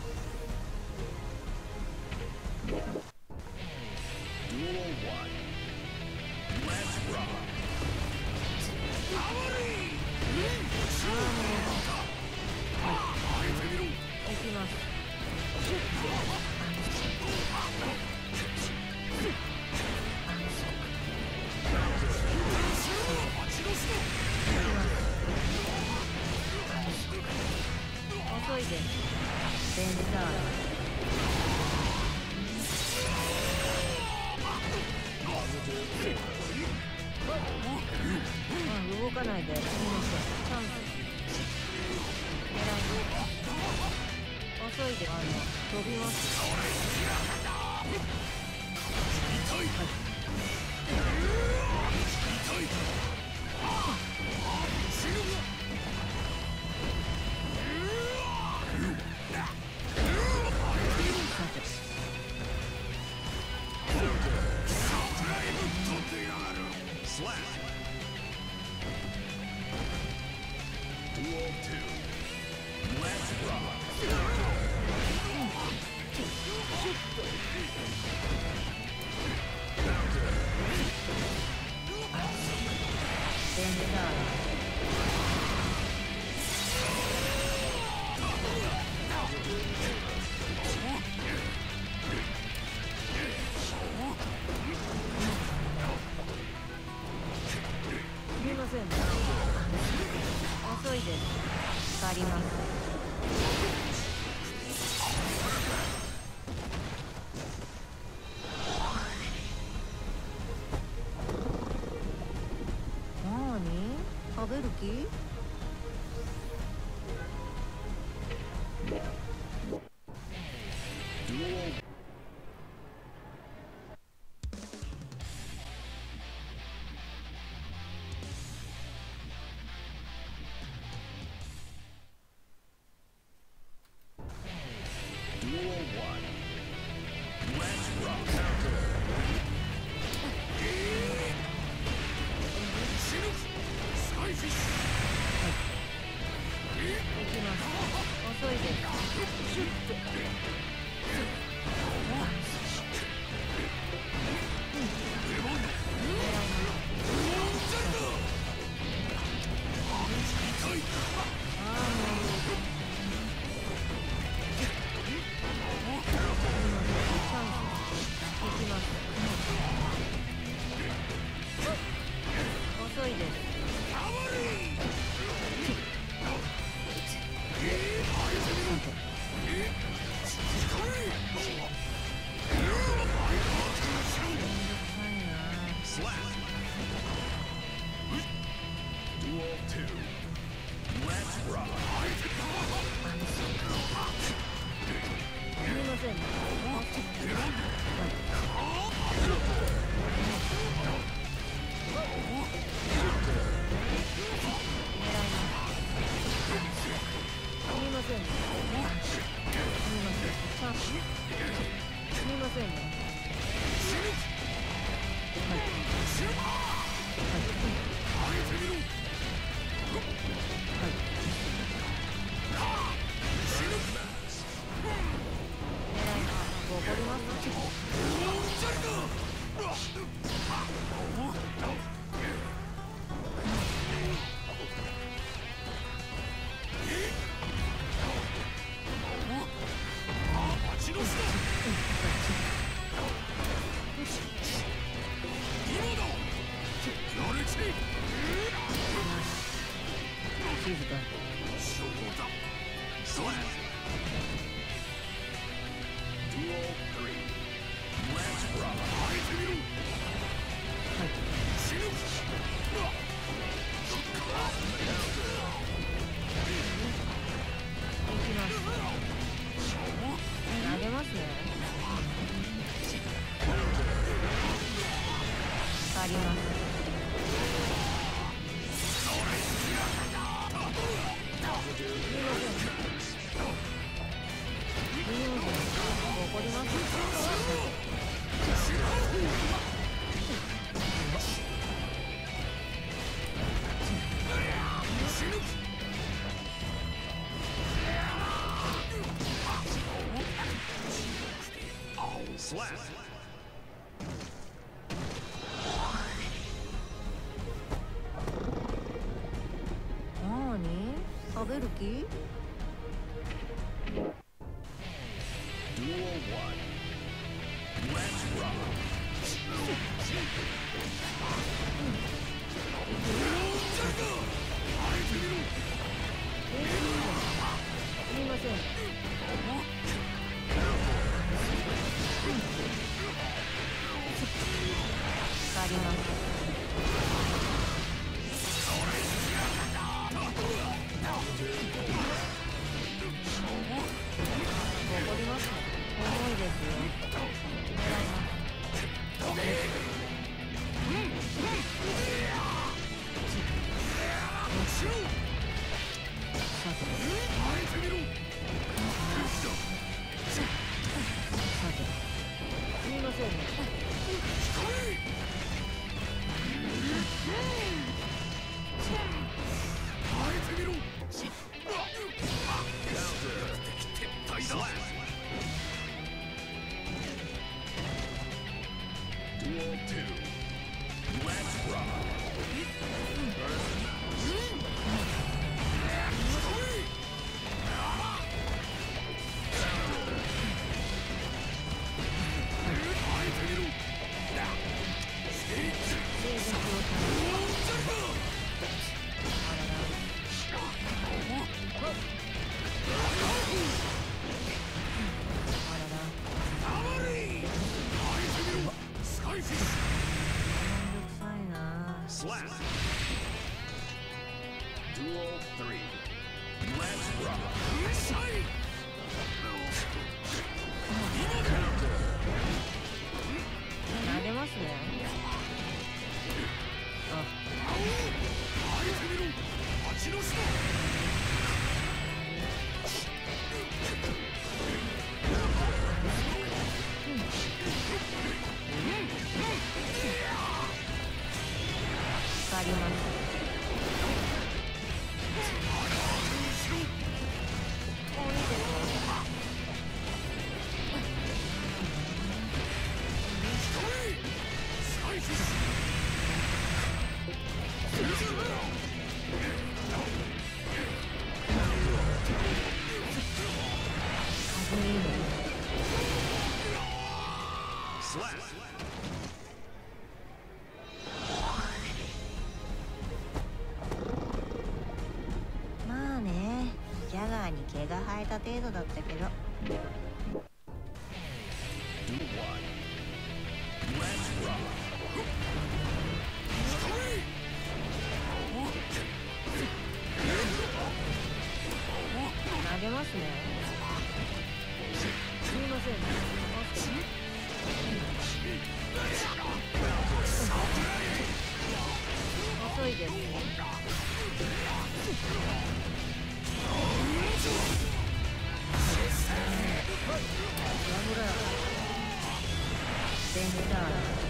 行きます。遅いです。ベンダー動かないで。すみません。チャンス。狙い遅いで。飛びます。遅いです。光ります。なーに？食べる気？ 静かに。 勝負だ。Slap. Duel 3. Let's rock. 開いてみろ。 はい。 死ぬ。 行きます。投げますね。借ります。怒ります。 Slap. なーに食べる気？ Duel 1. Let's rock. すみません。借ります。怒ります。重いですよ。狙います。さて。すみませんね。 Duel 2. Let's rock. めんどくさいな。 Slap. Duel 3. Let's rock. 投げますね。あ、借ります。もういいですか？風いいね。 Slap. まあね、ジャガーに毛が生えた程度だったけど。 Duel 1. Let's rock. 投げますね。すみません。遅いです。ほら。電気だ。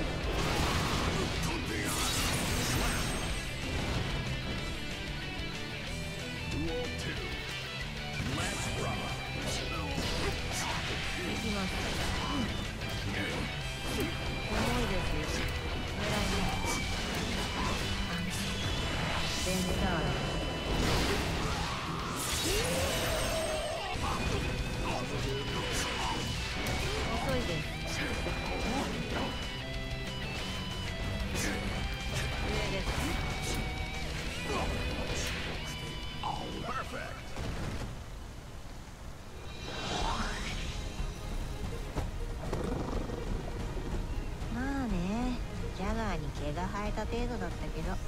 Duel 2. Let's rock. 行きます。重いですよ。狙います。電気だ。遅いです。上です。 た程度だったけど。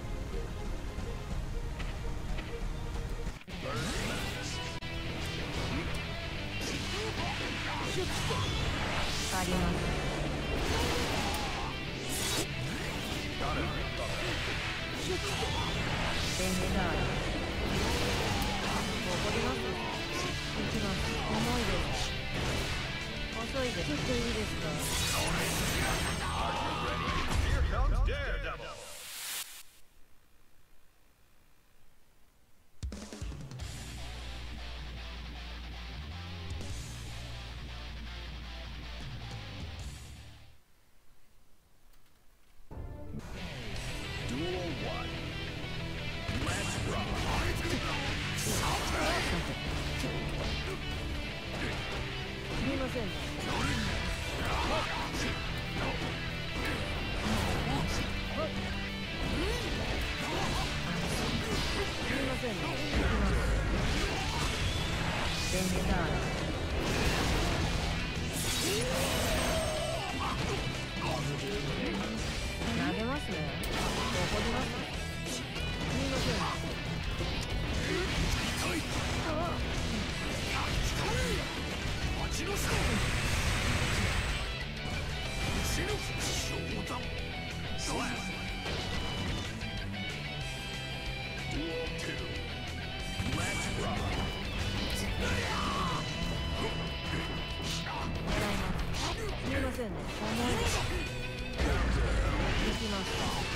あります。ベネダーラ怒ります。行きます。重いです。遅いです。ちょっといいですか。 Here comes Daredevil. Duel 1. Let's rock. すみません。すみません。ベネダーラ投げますね。怒ります。すみません。 Duel 2. Let's rock. 狙います。すみませんね。重いです。行きます。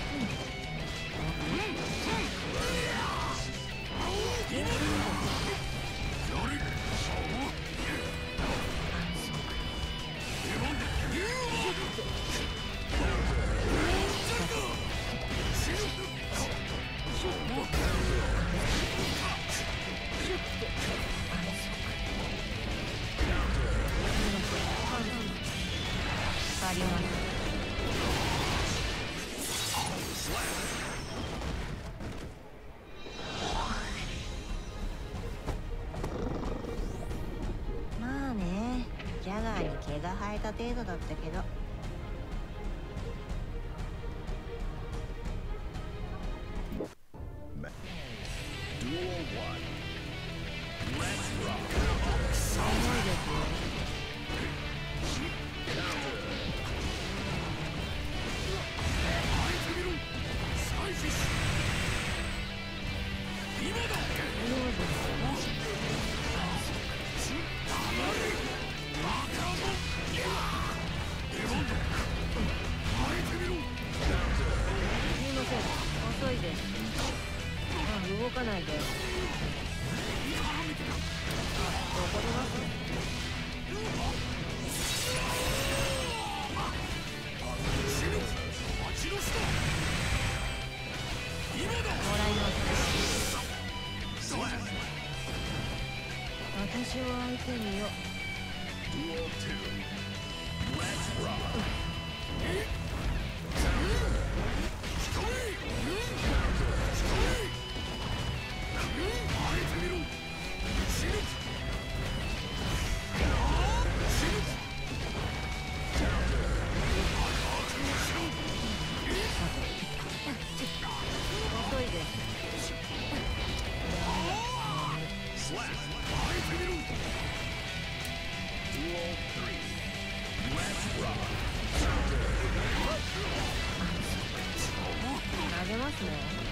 あります。まあね、ジャガーに毛が生えた程度だったけど。 Duel 1. Let's rock. 重いですよ。遅いです。動かないで。怒ります。もらいます。私を相手によ。 Duel 2. Let's rock. 遅いです。 Slap. Duel 3. Let's rock. 投げますね。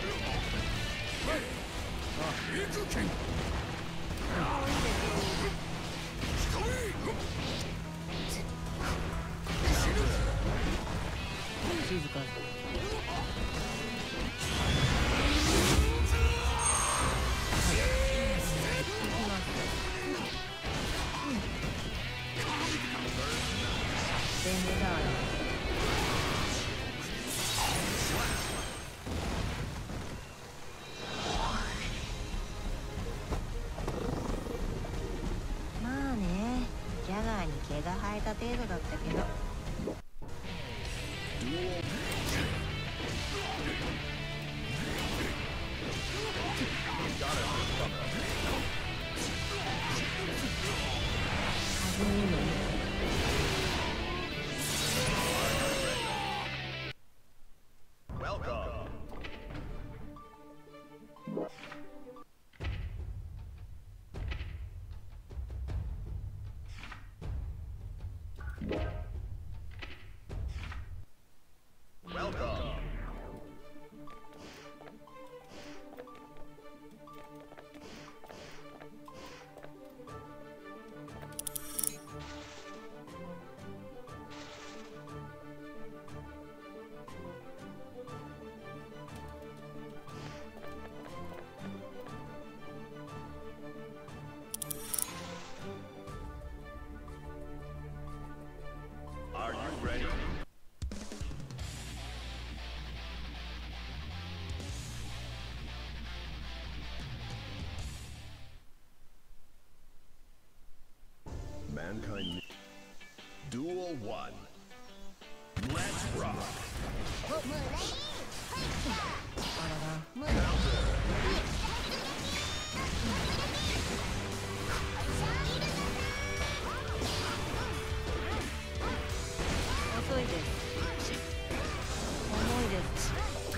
静かに。ベネダーラまあね、ジャガーに毛が生えた程度だったけど。風にも Mankind. Duel 1. Let's rock. あらら遅いです。重いです。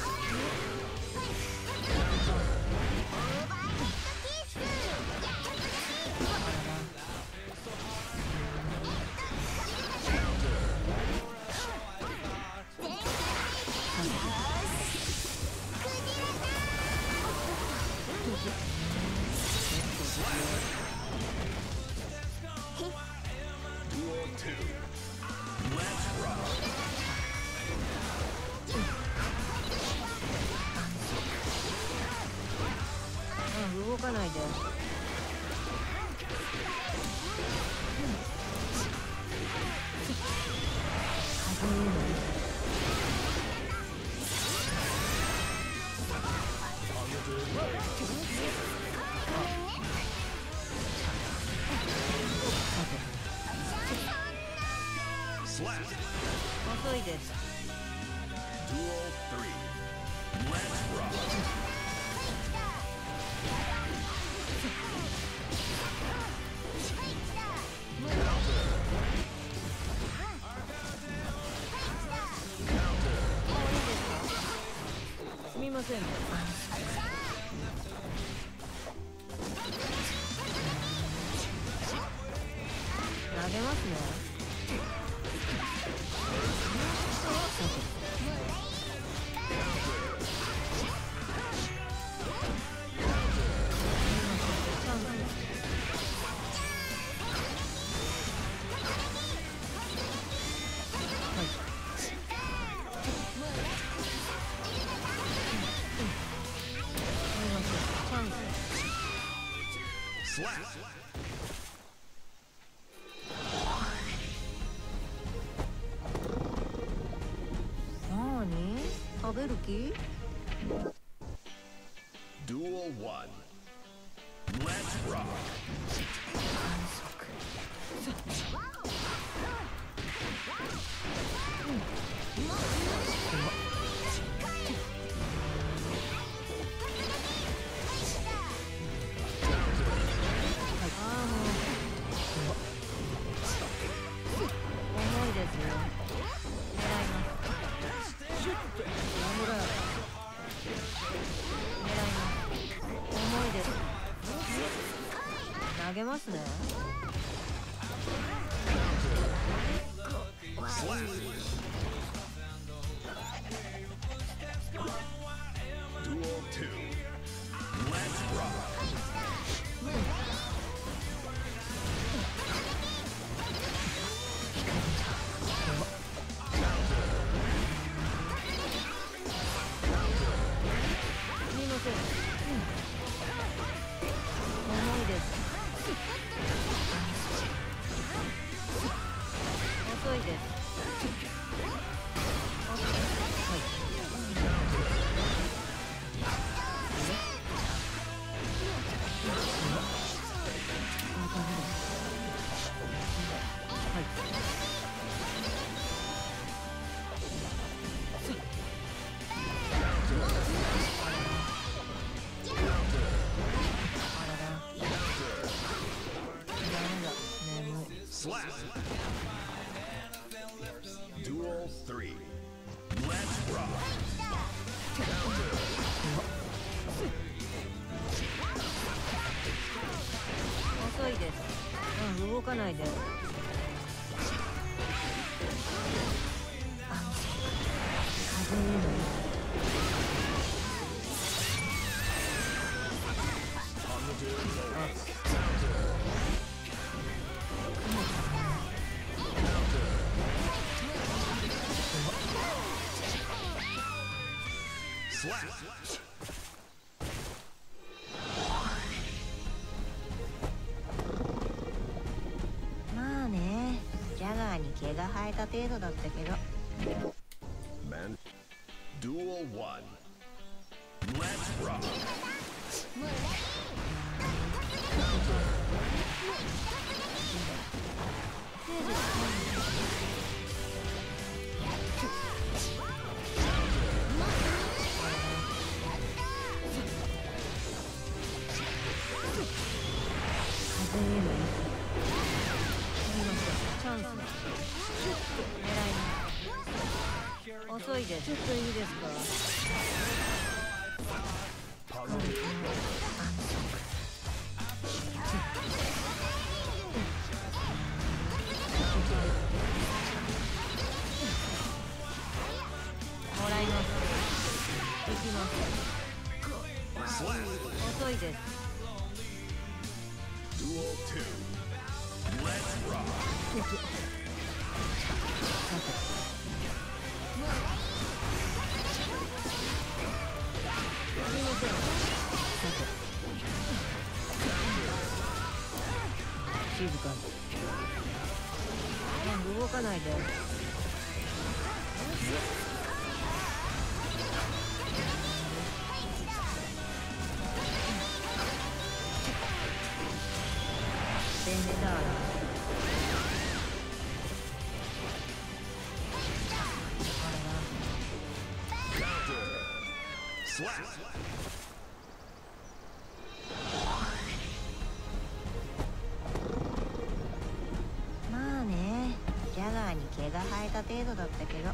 Duel 2. Let's rock. うん、動かないで。風に乗る。 Slap. 遅いです。 Duel 3. Let's rock. Counter. すみません。投げますね。 Slap. なに食べる気？ Duel 1. Let's rock. 重いですよ。狙います。やめろよ。狙います。重いです。投げますね。 Slap. Duel 2. Let's rock. すみません。重いです。遅いです。 Slap. Duel 3. Let's rock. Counter. 遅いです。うん、動かないで。風に乗る。 Slap. まあね、ジャガーに毛が生えた程度だったけど。 Man. Duel 1. Let's rock. こチャンスだ。狙います。遅いです。ちょっといいですか。もらいます。行きます。遅いです。静かに。動かないで。ベネダーラ。まあね、ジャガーに毛が生えた程度だったけど。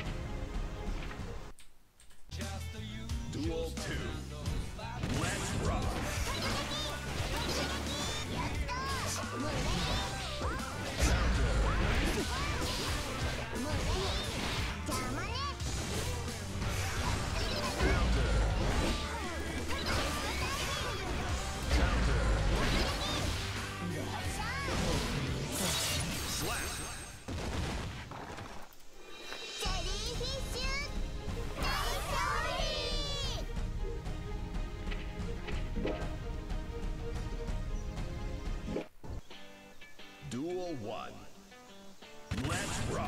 Duel 1. Let's rock.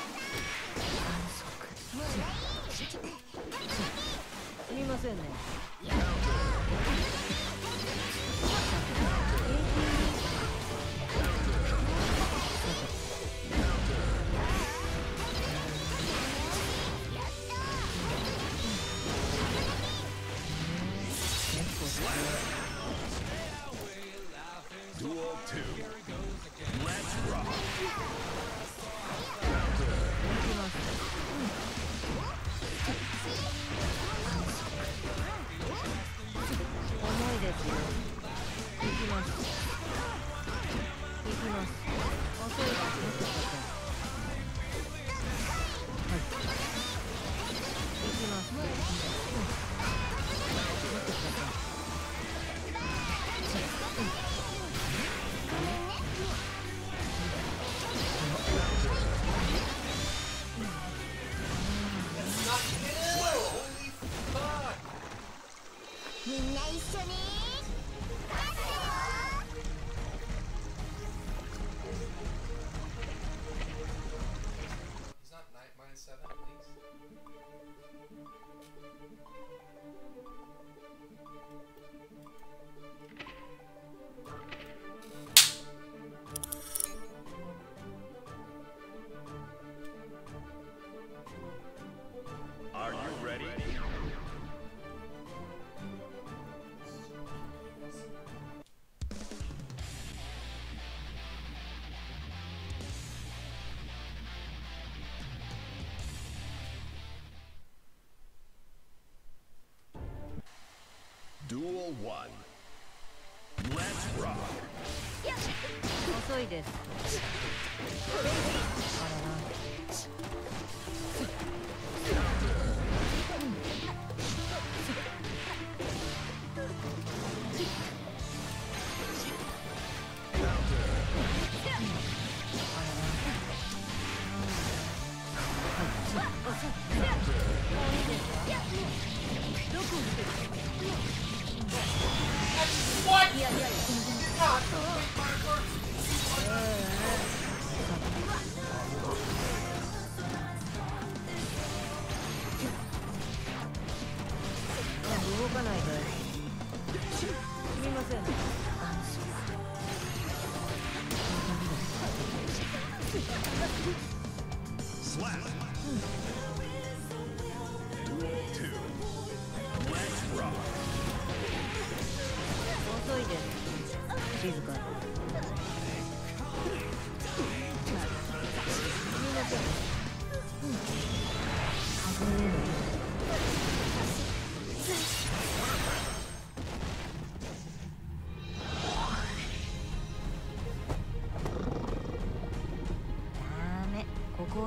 すみませんね。 Duel 2. Let's rock. 重いですよ。行きます。行きます。遅いです。はい。行きます。待ってください。 みんな一緒に勝つよ。 He's not -7, please. Are you ready? Duel 1. Let's rock. 遅いです。 What? いやいやいや。 動かないで。すみません。 Slap. Duel 2. Let's rock. 遅いです。静かに。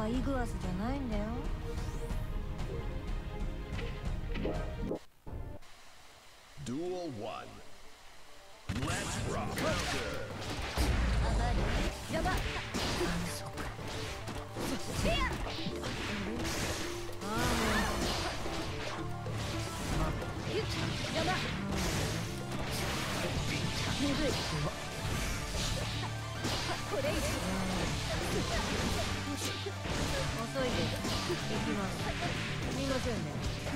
イグアスじゃないんだよ。 Duel 1. Let's rock. やばっせやゆっやばっ鈍いこれ以上遅いです。行きます。すみませんね。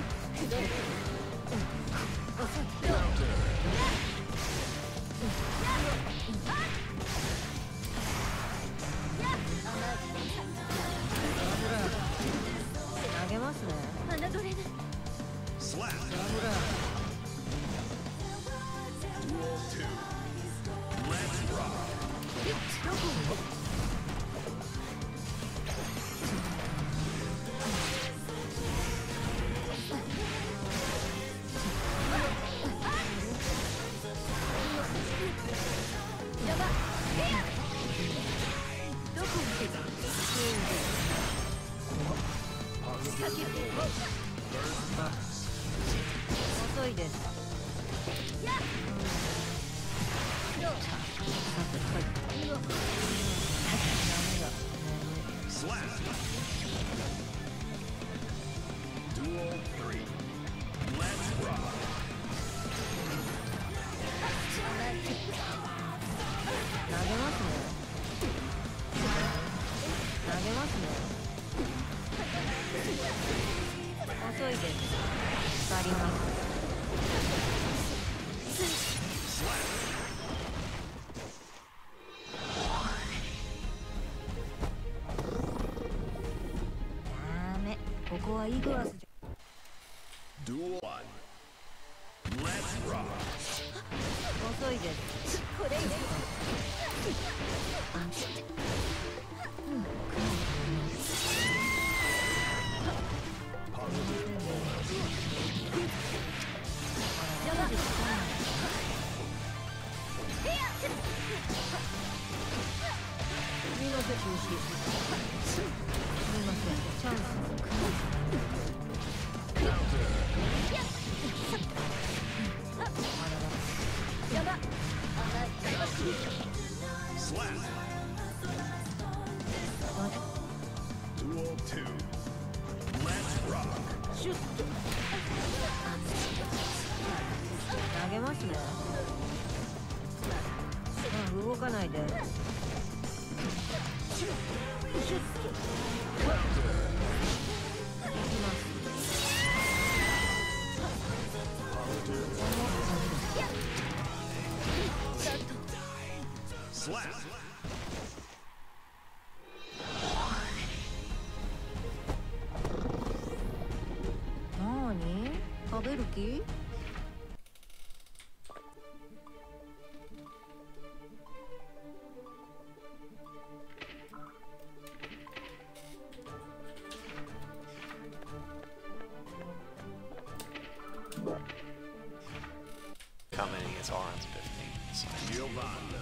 投げますね。 侮れない Slap. Duel 2. Let's rock. やばっどこに出た仕掛ける遅いです。 やっどう Slap. Duel 3. Let's rock. 投げますね。投げますね。遅いです。光ります。ダメ。ここはイグアスじゃ。 Duel 1. Let's rock. 遅いです。 これ以上やばっすみません、中止。すみません、チャンス。 やばっ Slap. Duel 2. Let's rock. シュッと。投げますね。動かないで。シュッと。行きます。 Slap. なーに？食べる気？ Commenting is Auron's epiphany. So Giovanna.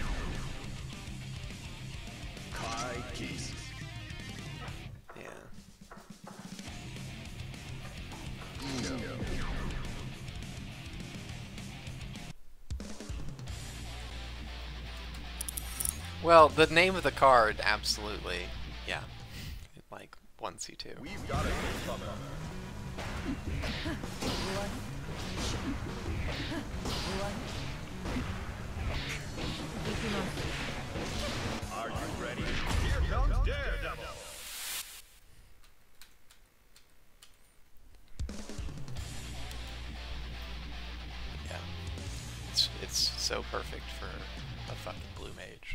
Kai Keys. yeah. Eno. Well, the name of the card, absolutely, yeah, like 1C2. We've got a newcomer. Are you ready? Here comes Daredevil. Yeah, it's so perfect for a fucking blue mage.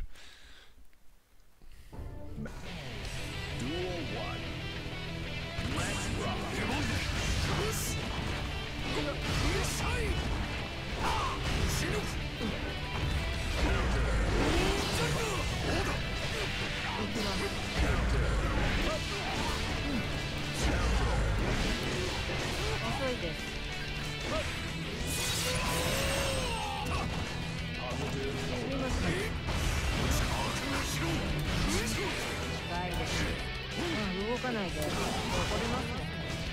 Duel 1. Let's rock. かないで。怒りますね。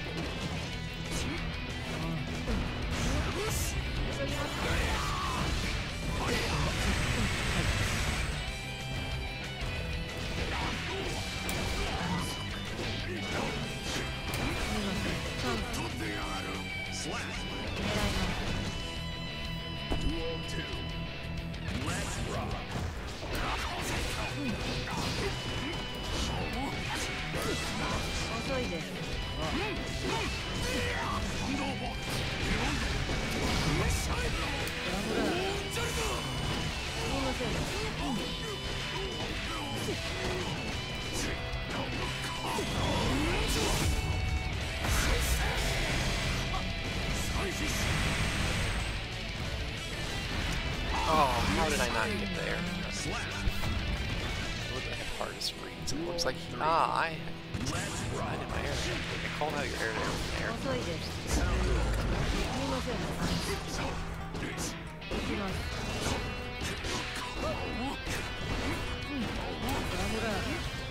急ぎますね。遅いです。 Oh, how did I not get there? What the hardest reads? It looks like I did my air there. Call out your air there. 遅いです。すみません。行きます。ブラブラ。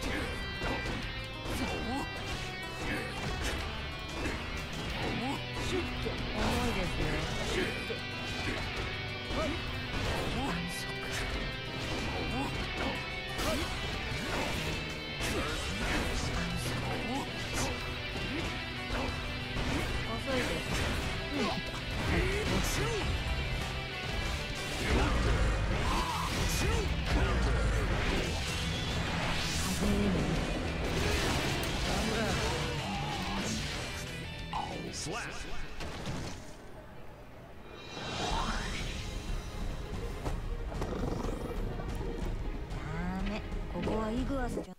シュッと重いですよ。シュッと。遅いです。ダメ。ここはイグアスじゃ。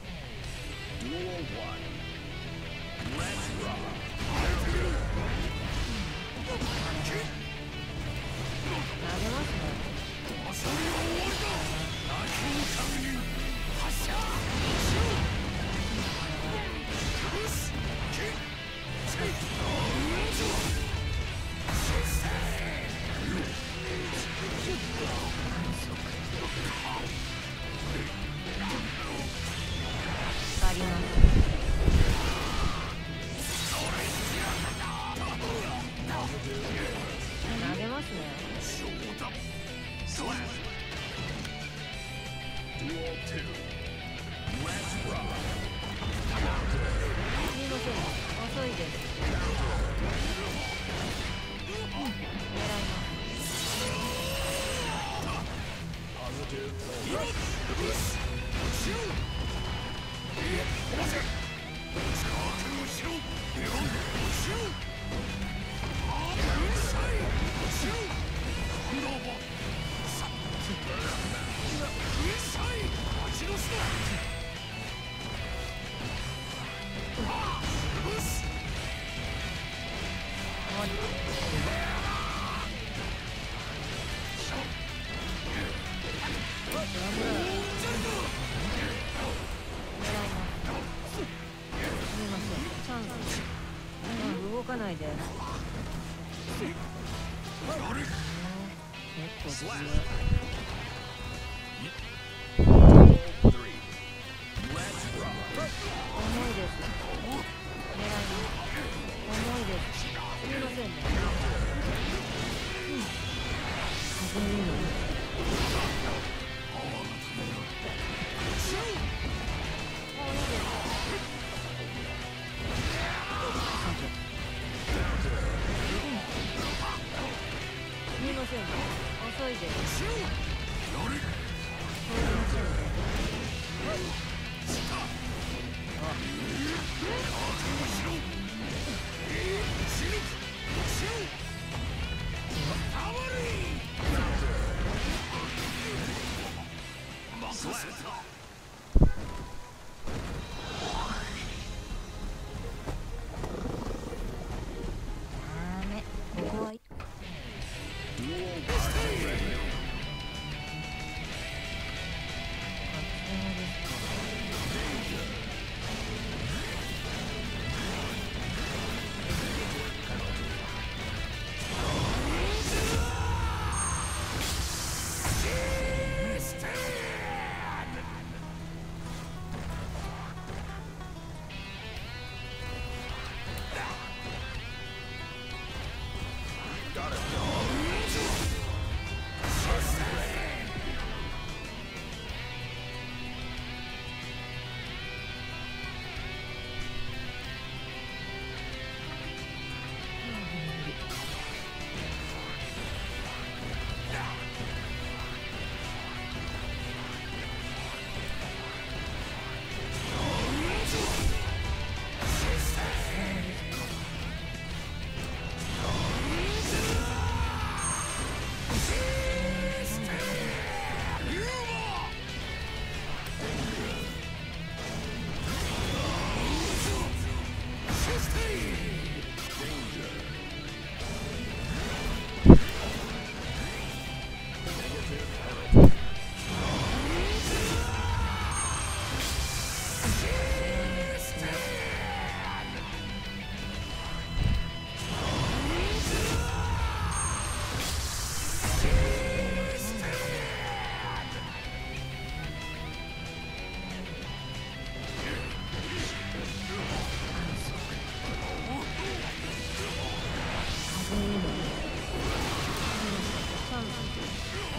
投げますね。わかります。投げますね。すみません。遅いです。狙います。動かないで。結構強い。重いです。狙います。重いです。すみませんね。風にも。すみませんね。遅いです。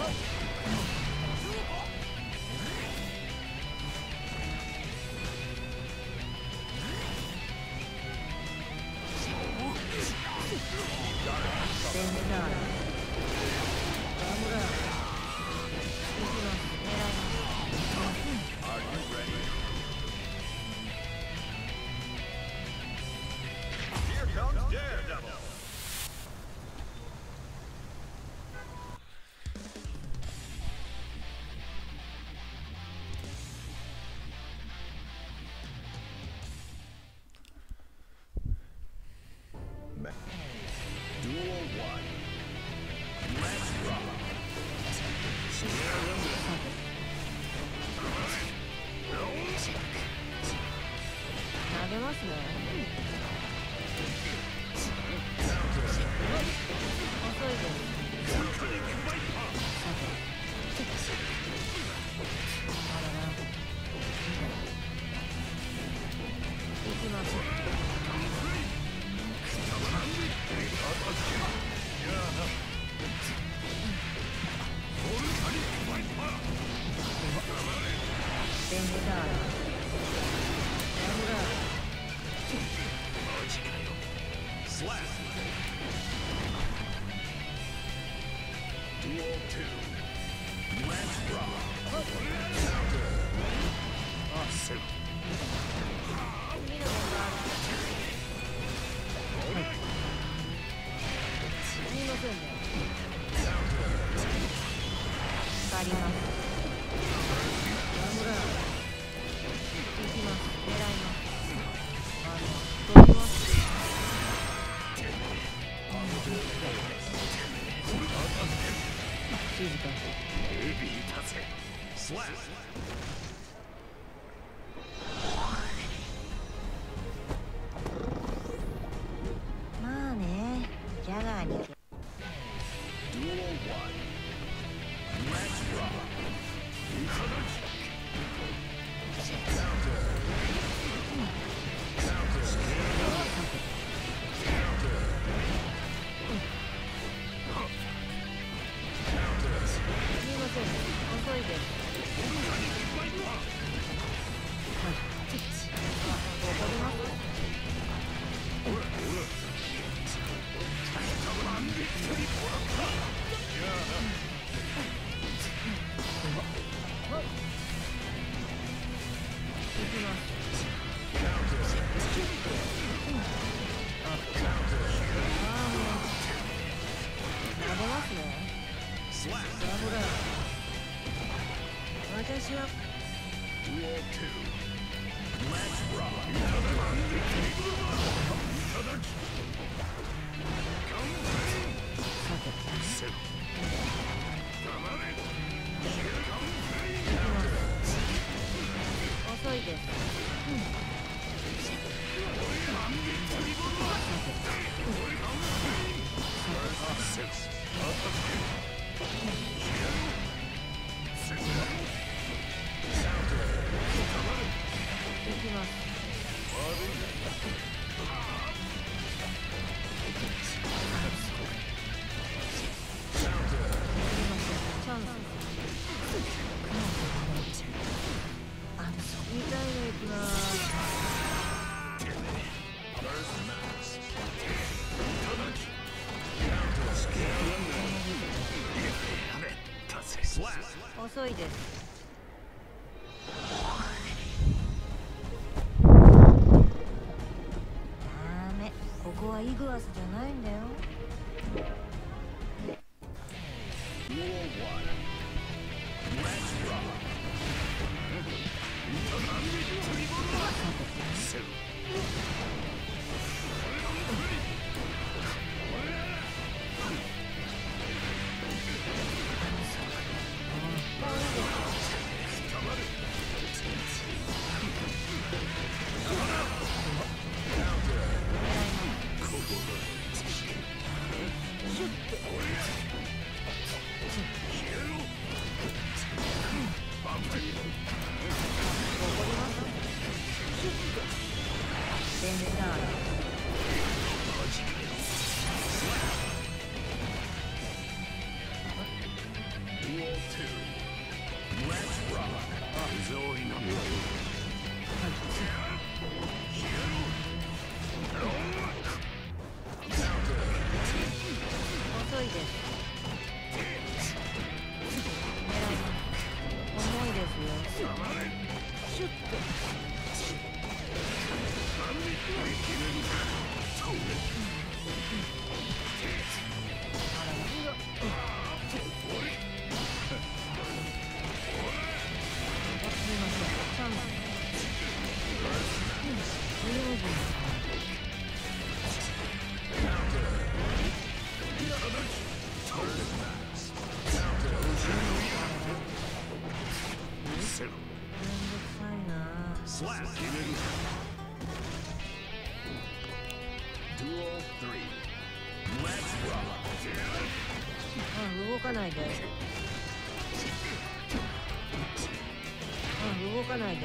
Here comes Daredevil. Duel 1. Let's rock. 投げますね。遅いです。あらら。行きます。ベンジターラ。 Slap. Duel 2. Let's rock. Counter. Awesome. 次のメンバー。すみませんね。わかります。ラムラー。行きます。狙います。飛びます。静かに。 エビー立つ。Slap. まあね、ジャガーに。 Duel 1. Let's rock. Counter. Counter. すみません、遅いです。怒ります。行きます。投げますね。 Slap. ラブラー。私は Duel 2. Let's rock. 遅いです。行きます。チャンス。2回目行きます。遅いです。ダメ、ここはイグアスじゃないんだよ。 Duel 1. Let's rock. Let's rock. 不条理なんだよ。 遅いです。重いですよ。シュッと。動かないで。動かないで。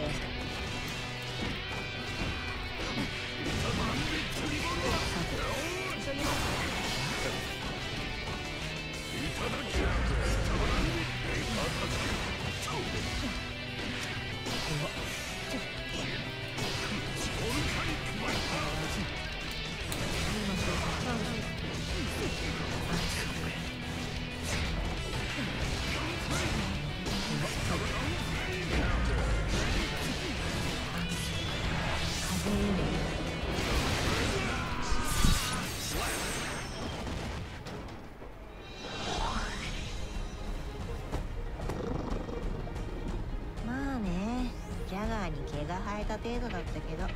急ぎます。まあね、ジャガーに毛が生えた程度だったけど。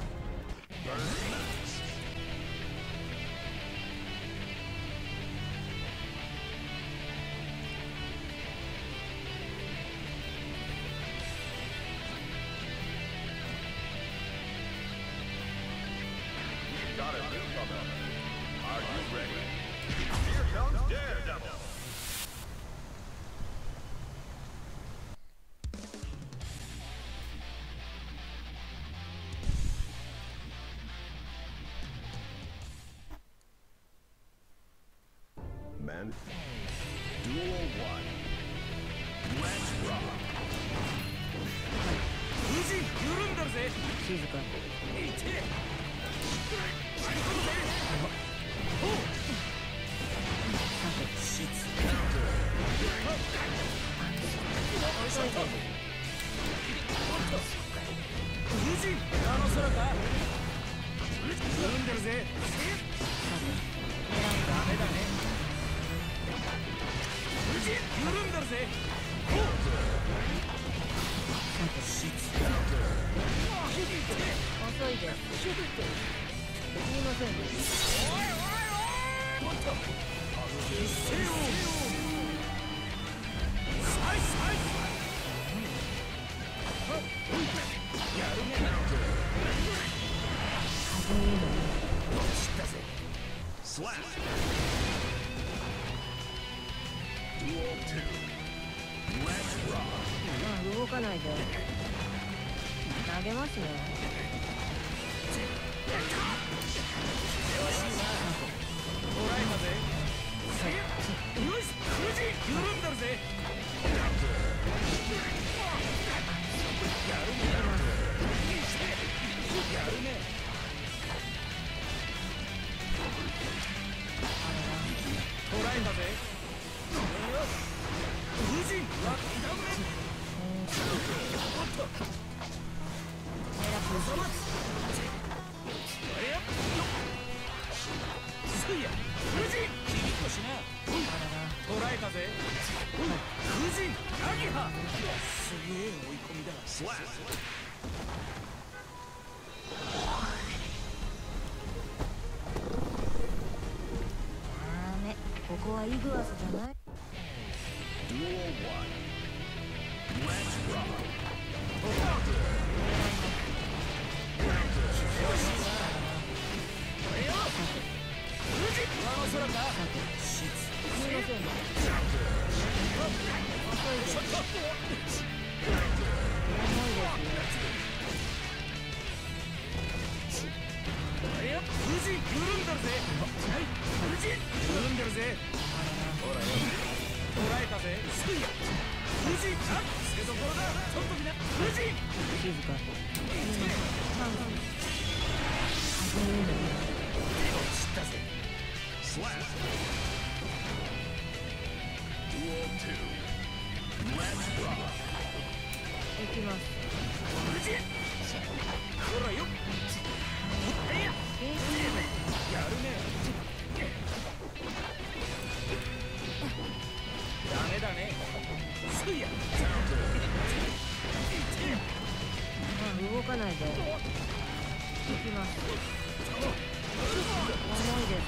Got a newcomer. Are you ready? Here comes Daredevil. Men, Duel 1. Let's rock. 緩んだぜ。 静かに。遅いです。すみません。 Slap. Duel 2. Let's rock. 動かないで。投げますね。 Slap. ダメ。ここはイグアスじゃない。 Duel 1. Let's rock. こ動かないで。行きます。重いです。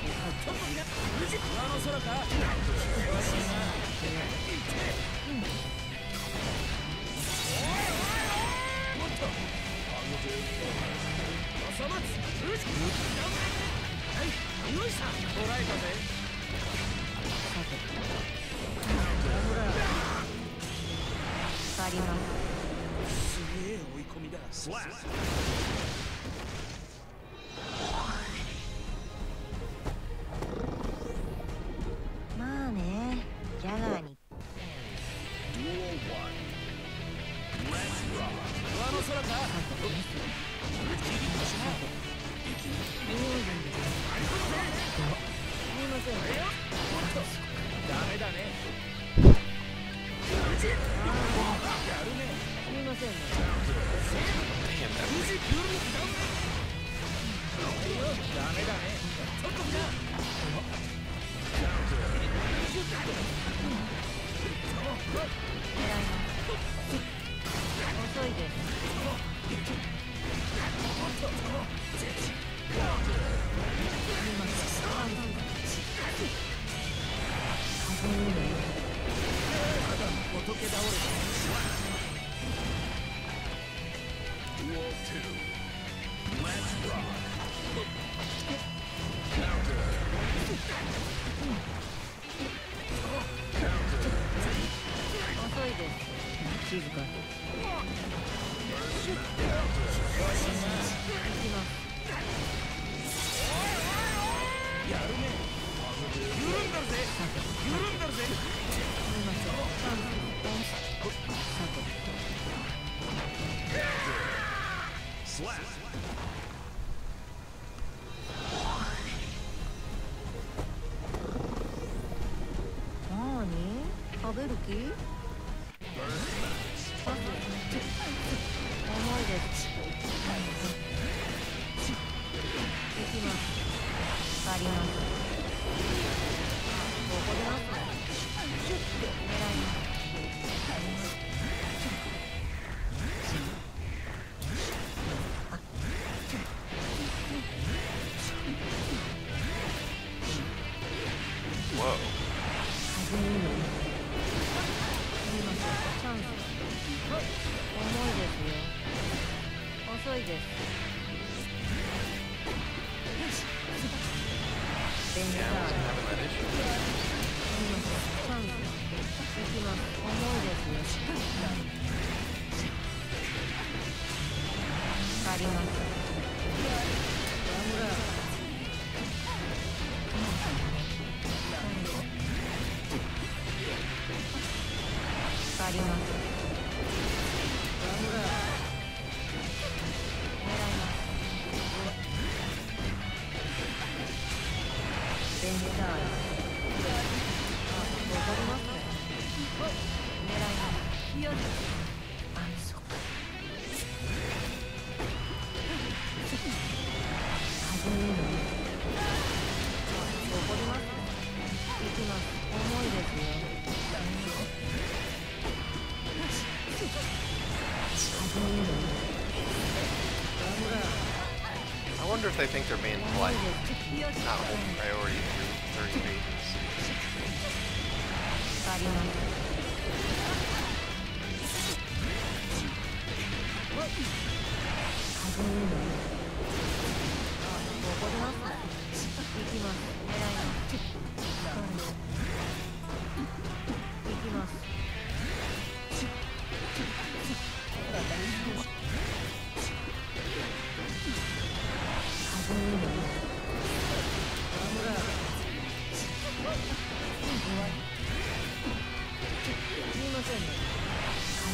まあね、ジャガーに。食べる気？重いです。行きます。あります。ここでますね。シュッて狙います。遅いです。ベンジャーチャンス。行きます。重いですよ。あります。あります。 I wonder if they think they're being polite. Not hold priority through 30 pages.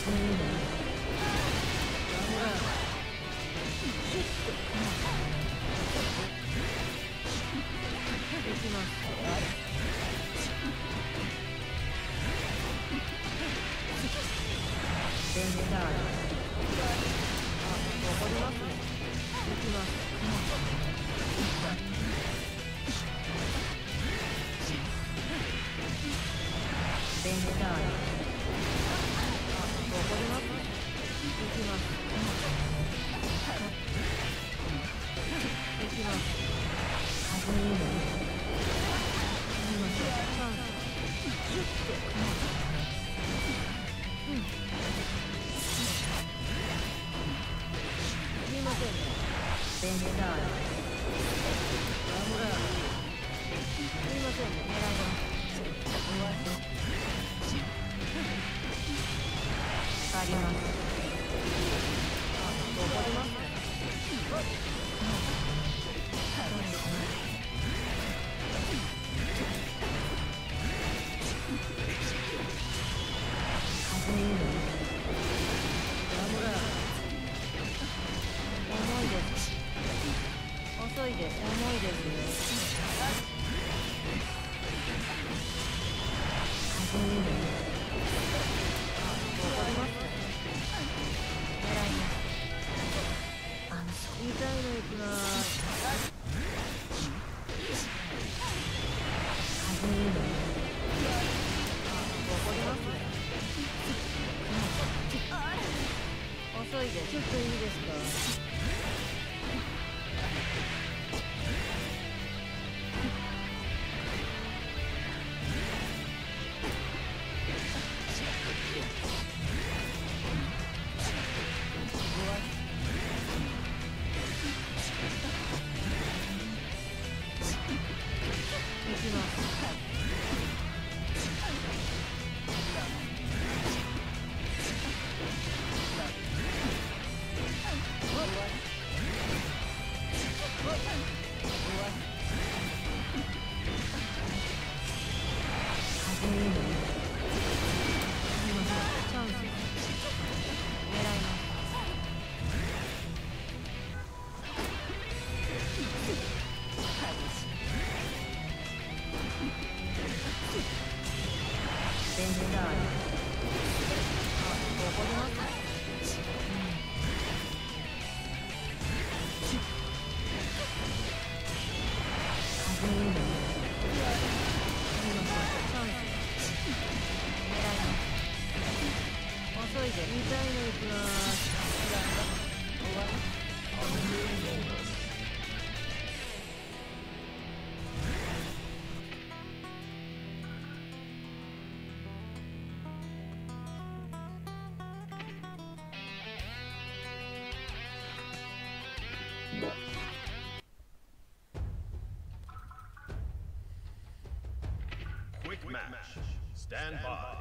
Quick match. Stand by.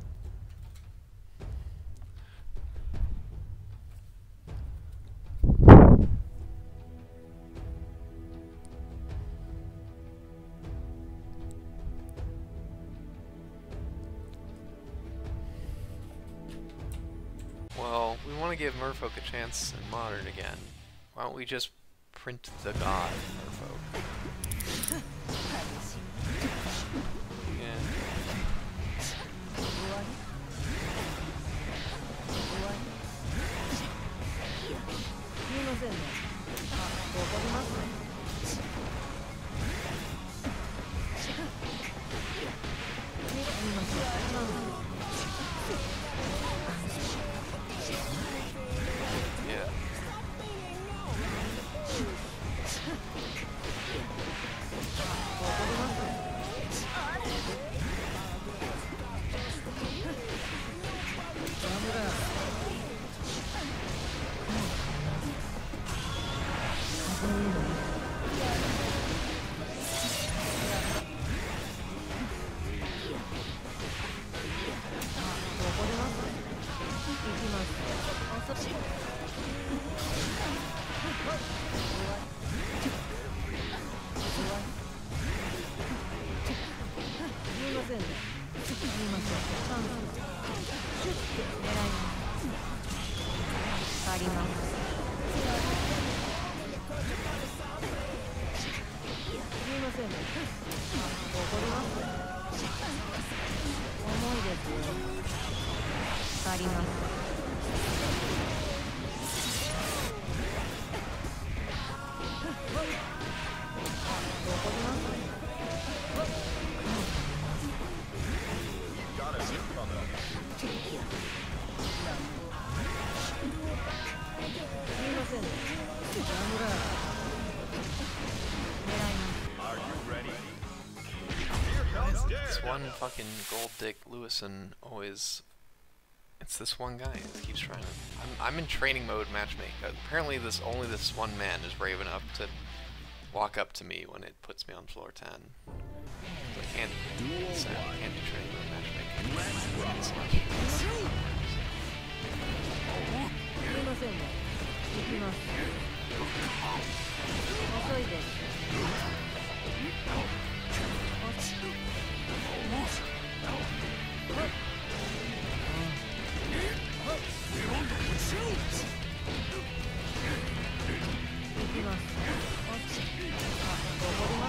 Well, we want to give Merfolk a chance in Modern again. Why don't we just print the god Merfolk? すいません。チャンス。狙います。 ります。すいませんね。怒ります。重いですよ。わかります。 Got a newcomer. すいませんね。やむら。狙います。 Are you ready? Here comes This one Daredevil. fucking gold dick Lewison always. It's this one guy that keeps trying to. I'm in training mode matchmaking. Apparently, only this one man is brave enough to walk up to me when it puts me on floor 10. So I can't. So I can't do training mode matchmaking. It's not- すいませんね。行きます。遅いです。行きます。怒ります。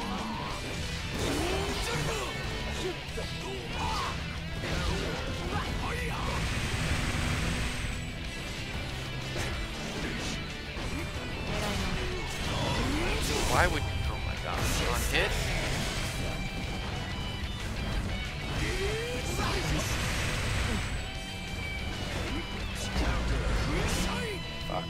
Why would? Oh my god! On hit? Fuck.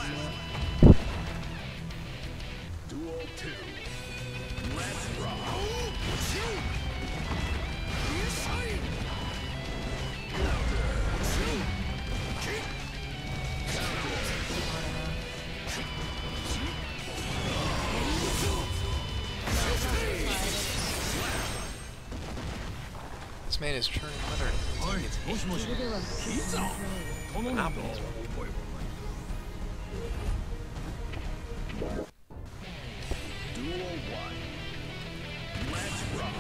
Duel 2. Let's rock. This man is turning 100. It's もしもしキザ頼むぞ Duel 1. Let's rock.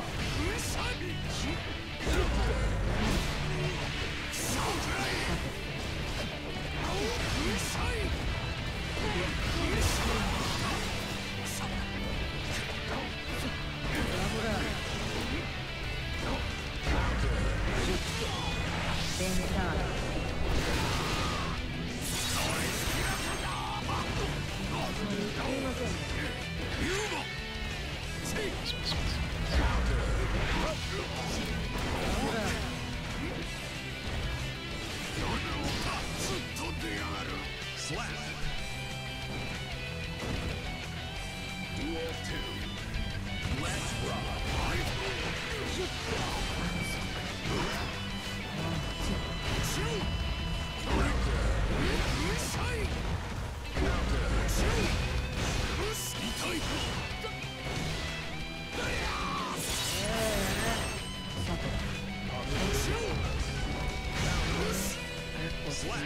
Slap. Duel 2. Let's rock. Slap.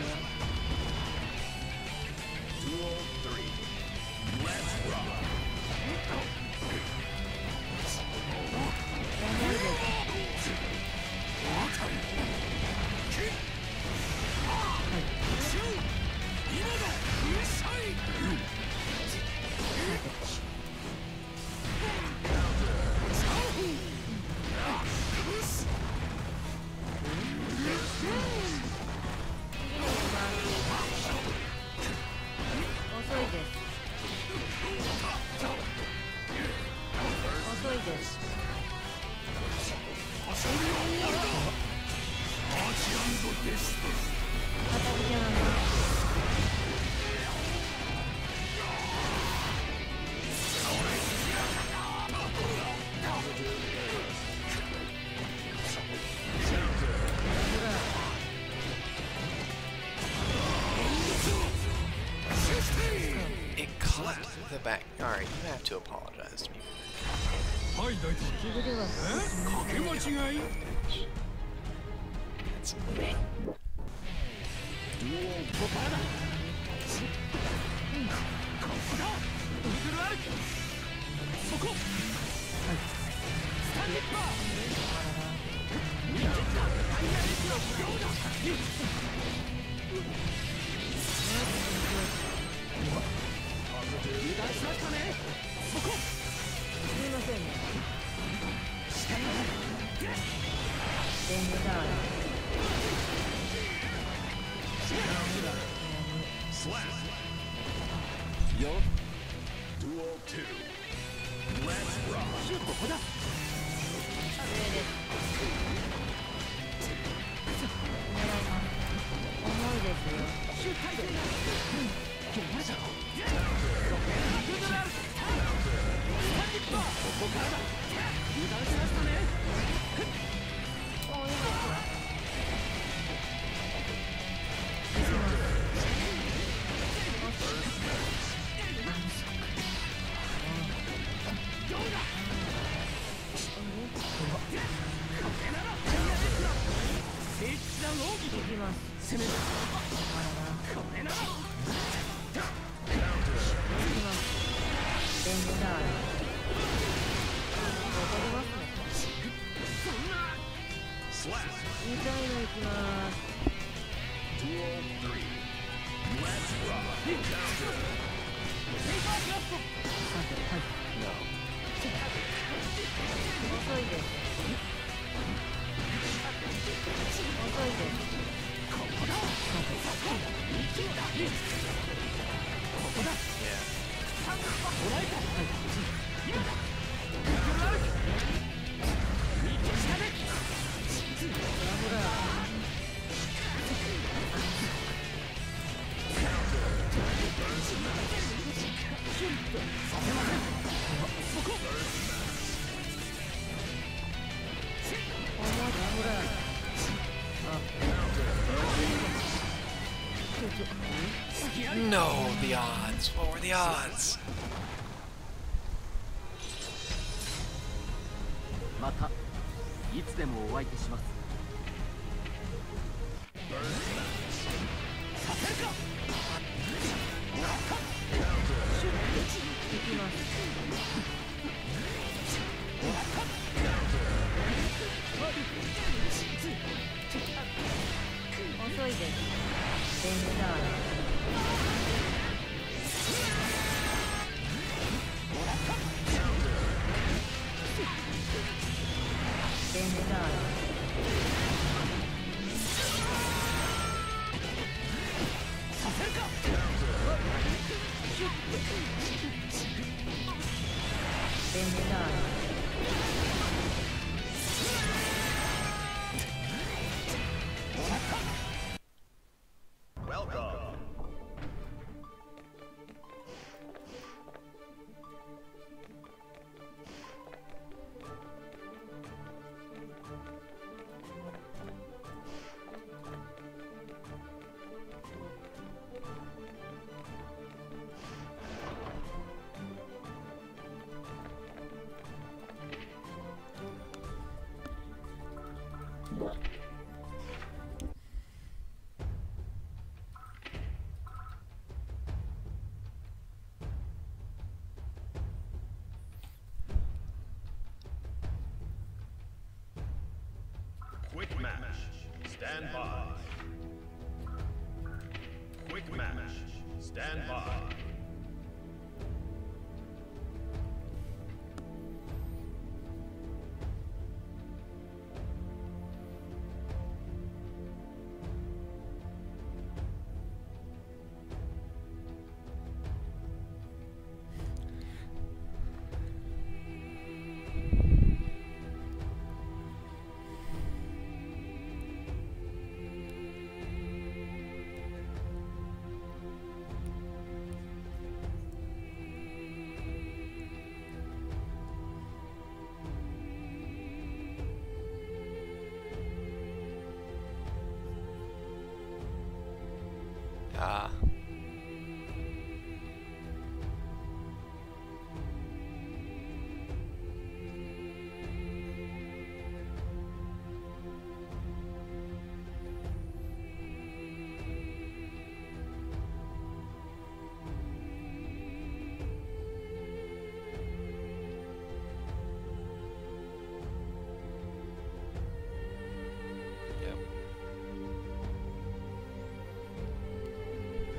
Duel 3. Let's rock. It caught the back. Alright, you have to apologize to me. はい大統領かけ間違い It's ここからだここだウルトラアルクそこスタンディッパー見てたタイヤエッジのブローだよ Duel 2. Let's rock. ここだ上です狙います重いですよシュッ体勢が決まるだろグドラルスタンディッパーここからだ油断しましたねおいいですよ行きます攻めるこれなら行きますデンダールわかりますね2回目行きます Duel 3. Let's rock. ペーパークラスト遅いです遅いですここだ Yeah. もらえた No, the odds. What were the odds? またいつでもお相手しますさせるか行きます遅いですデンダールデンダールさせるかデンダール Welcome. Quick match. Stand by. Quick match. Stand by. Ah. Yep.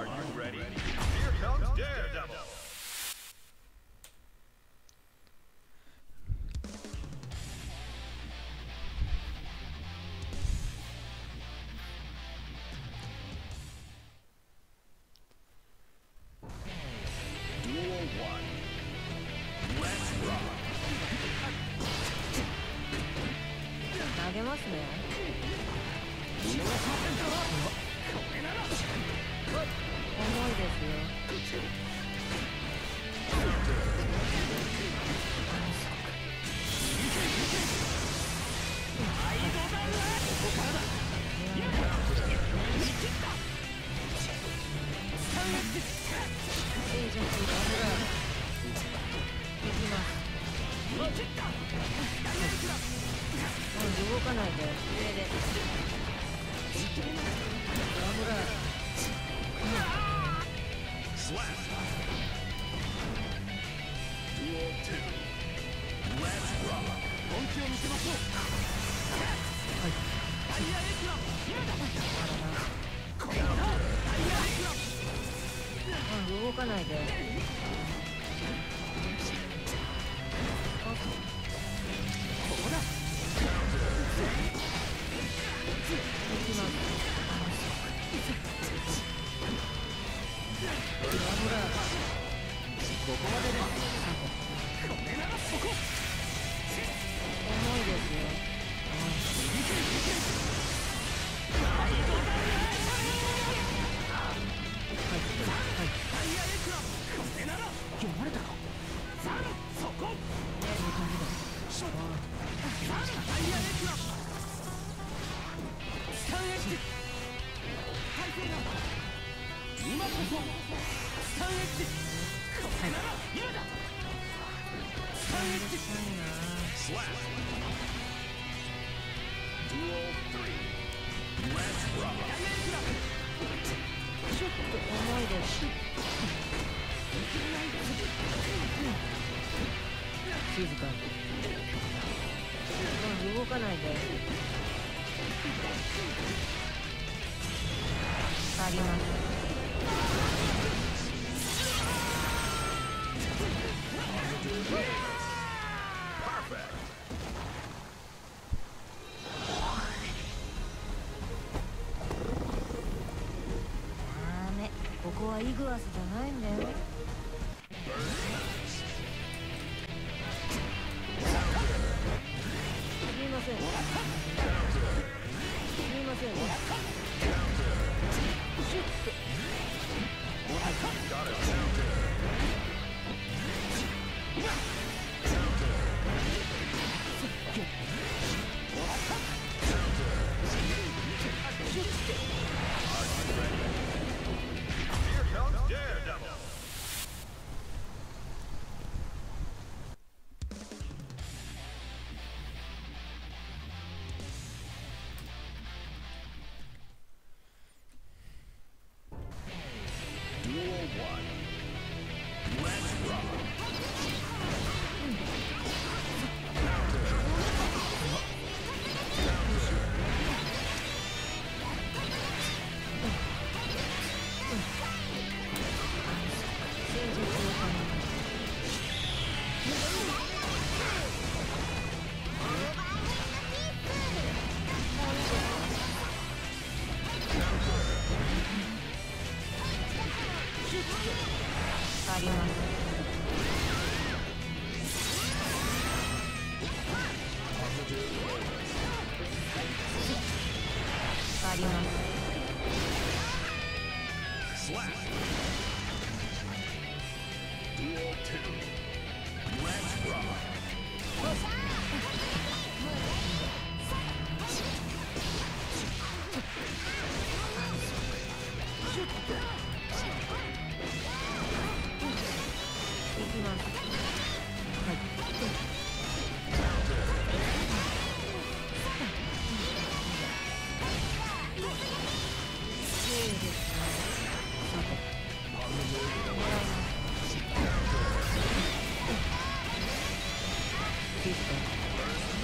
you ready? Here comes Daredevil. Duel 1. Let's rock. 投げますね。重いですよ。動かないで。上で。 Slap. Duel 2. Let's rock. 本気を見せましょう。 はい。 タイヤエクラム。 動かないで。 ここだ。 行きます。 ここまでです。これならそこ。 重いですよ。 はい。 はい。 タイヤエクラム。これなら読まれたか。さあそこ。ショット。さあタイヤエクラム。スタンエッジ。体勢が。今こそスタンエッジ。これなら今だ。スタンエッジ。 Slap. Duel 3. Let's rock. ちょっと重いです。静かに。動かないで。あります。 Perfect. ダメ。ここはイグアスじゃないんだよ。すみません。すみません。シュッと。 Here comes Daredevil. Duel 1. Let's rock. あります。あります。 Slap. Duel 2. Let's rock. 行きます。はい。いいですね。さて。もらいます。いいですか。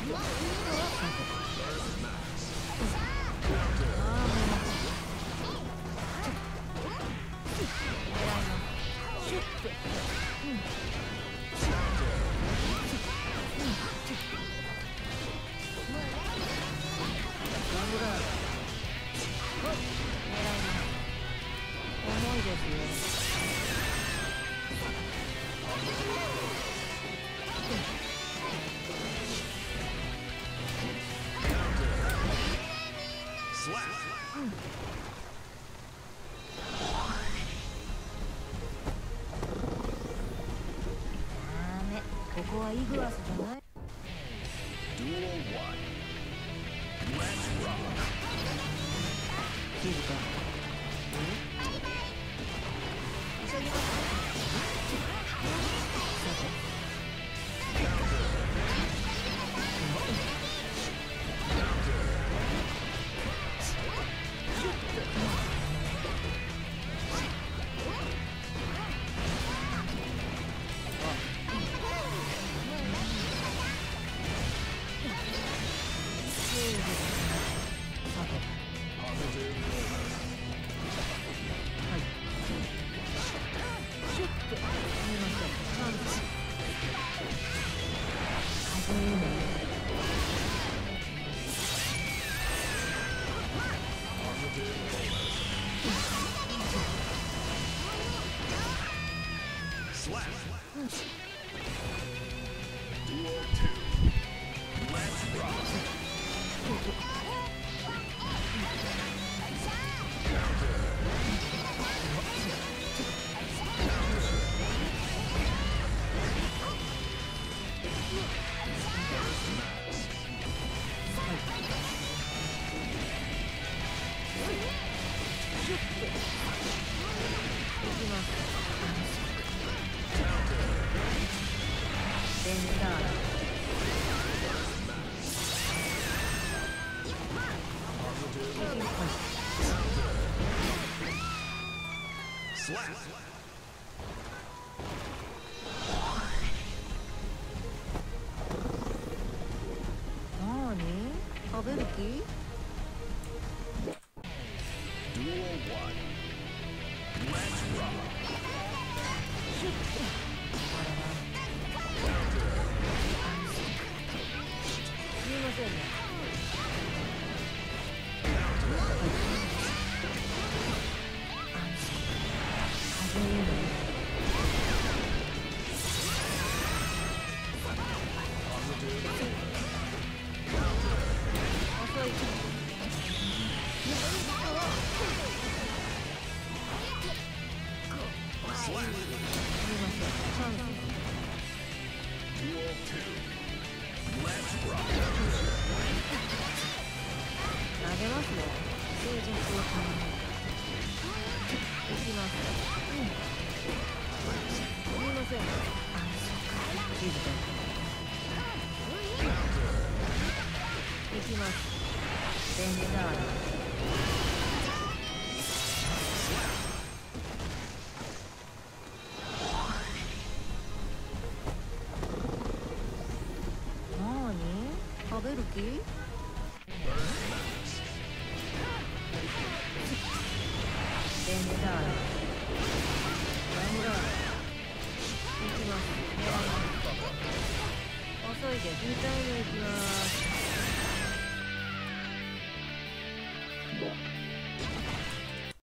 重いですよ。ここはイグアスじゃない。静か。急ぎます。食べる気？食べる気？遅いです。2回目いきます。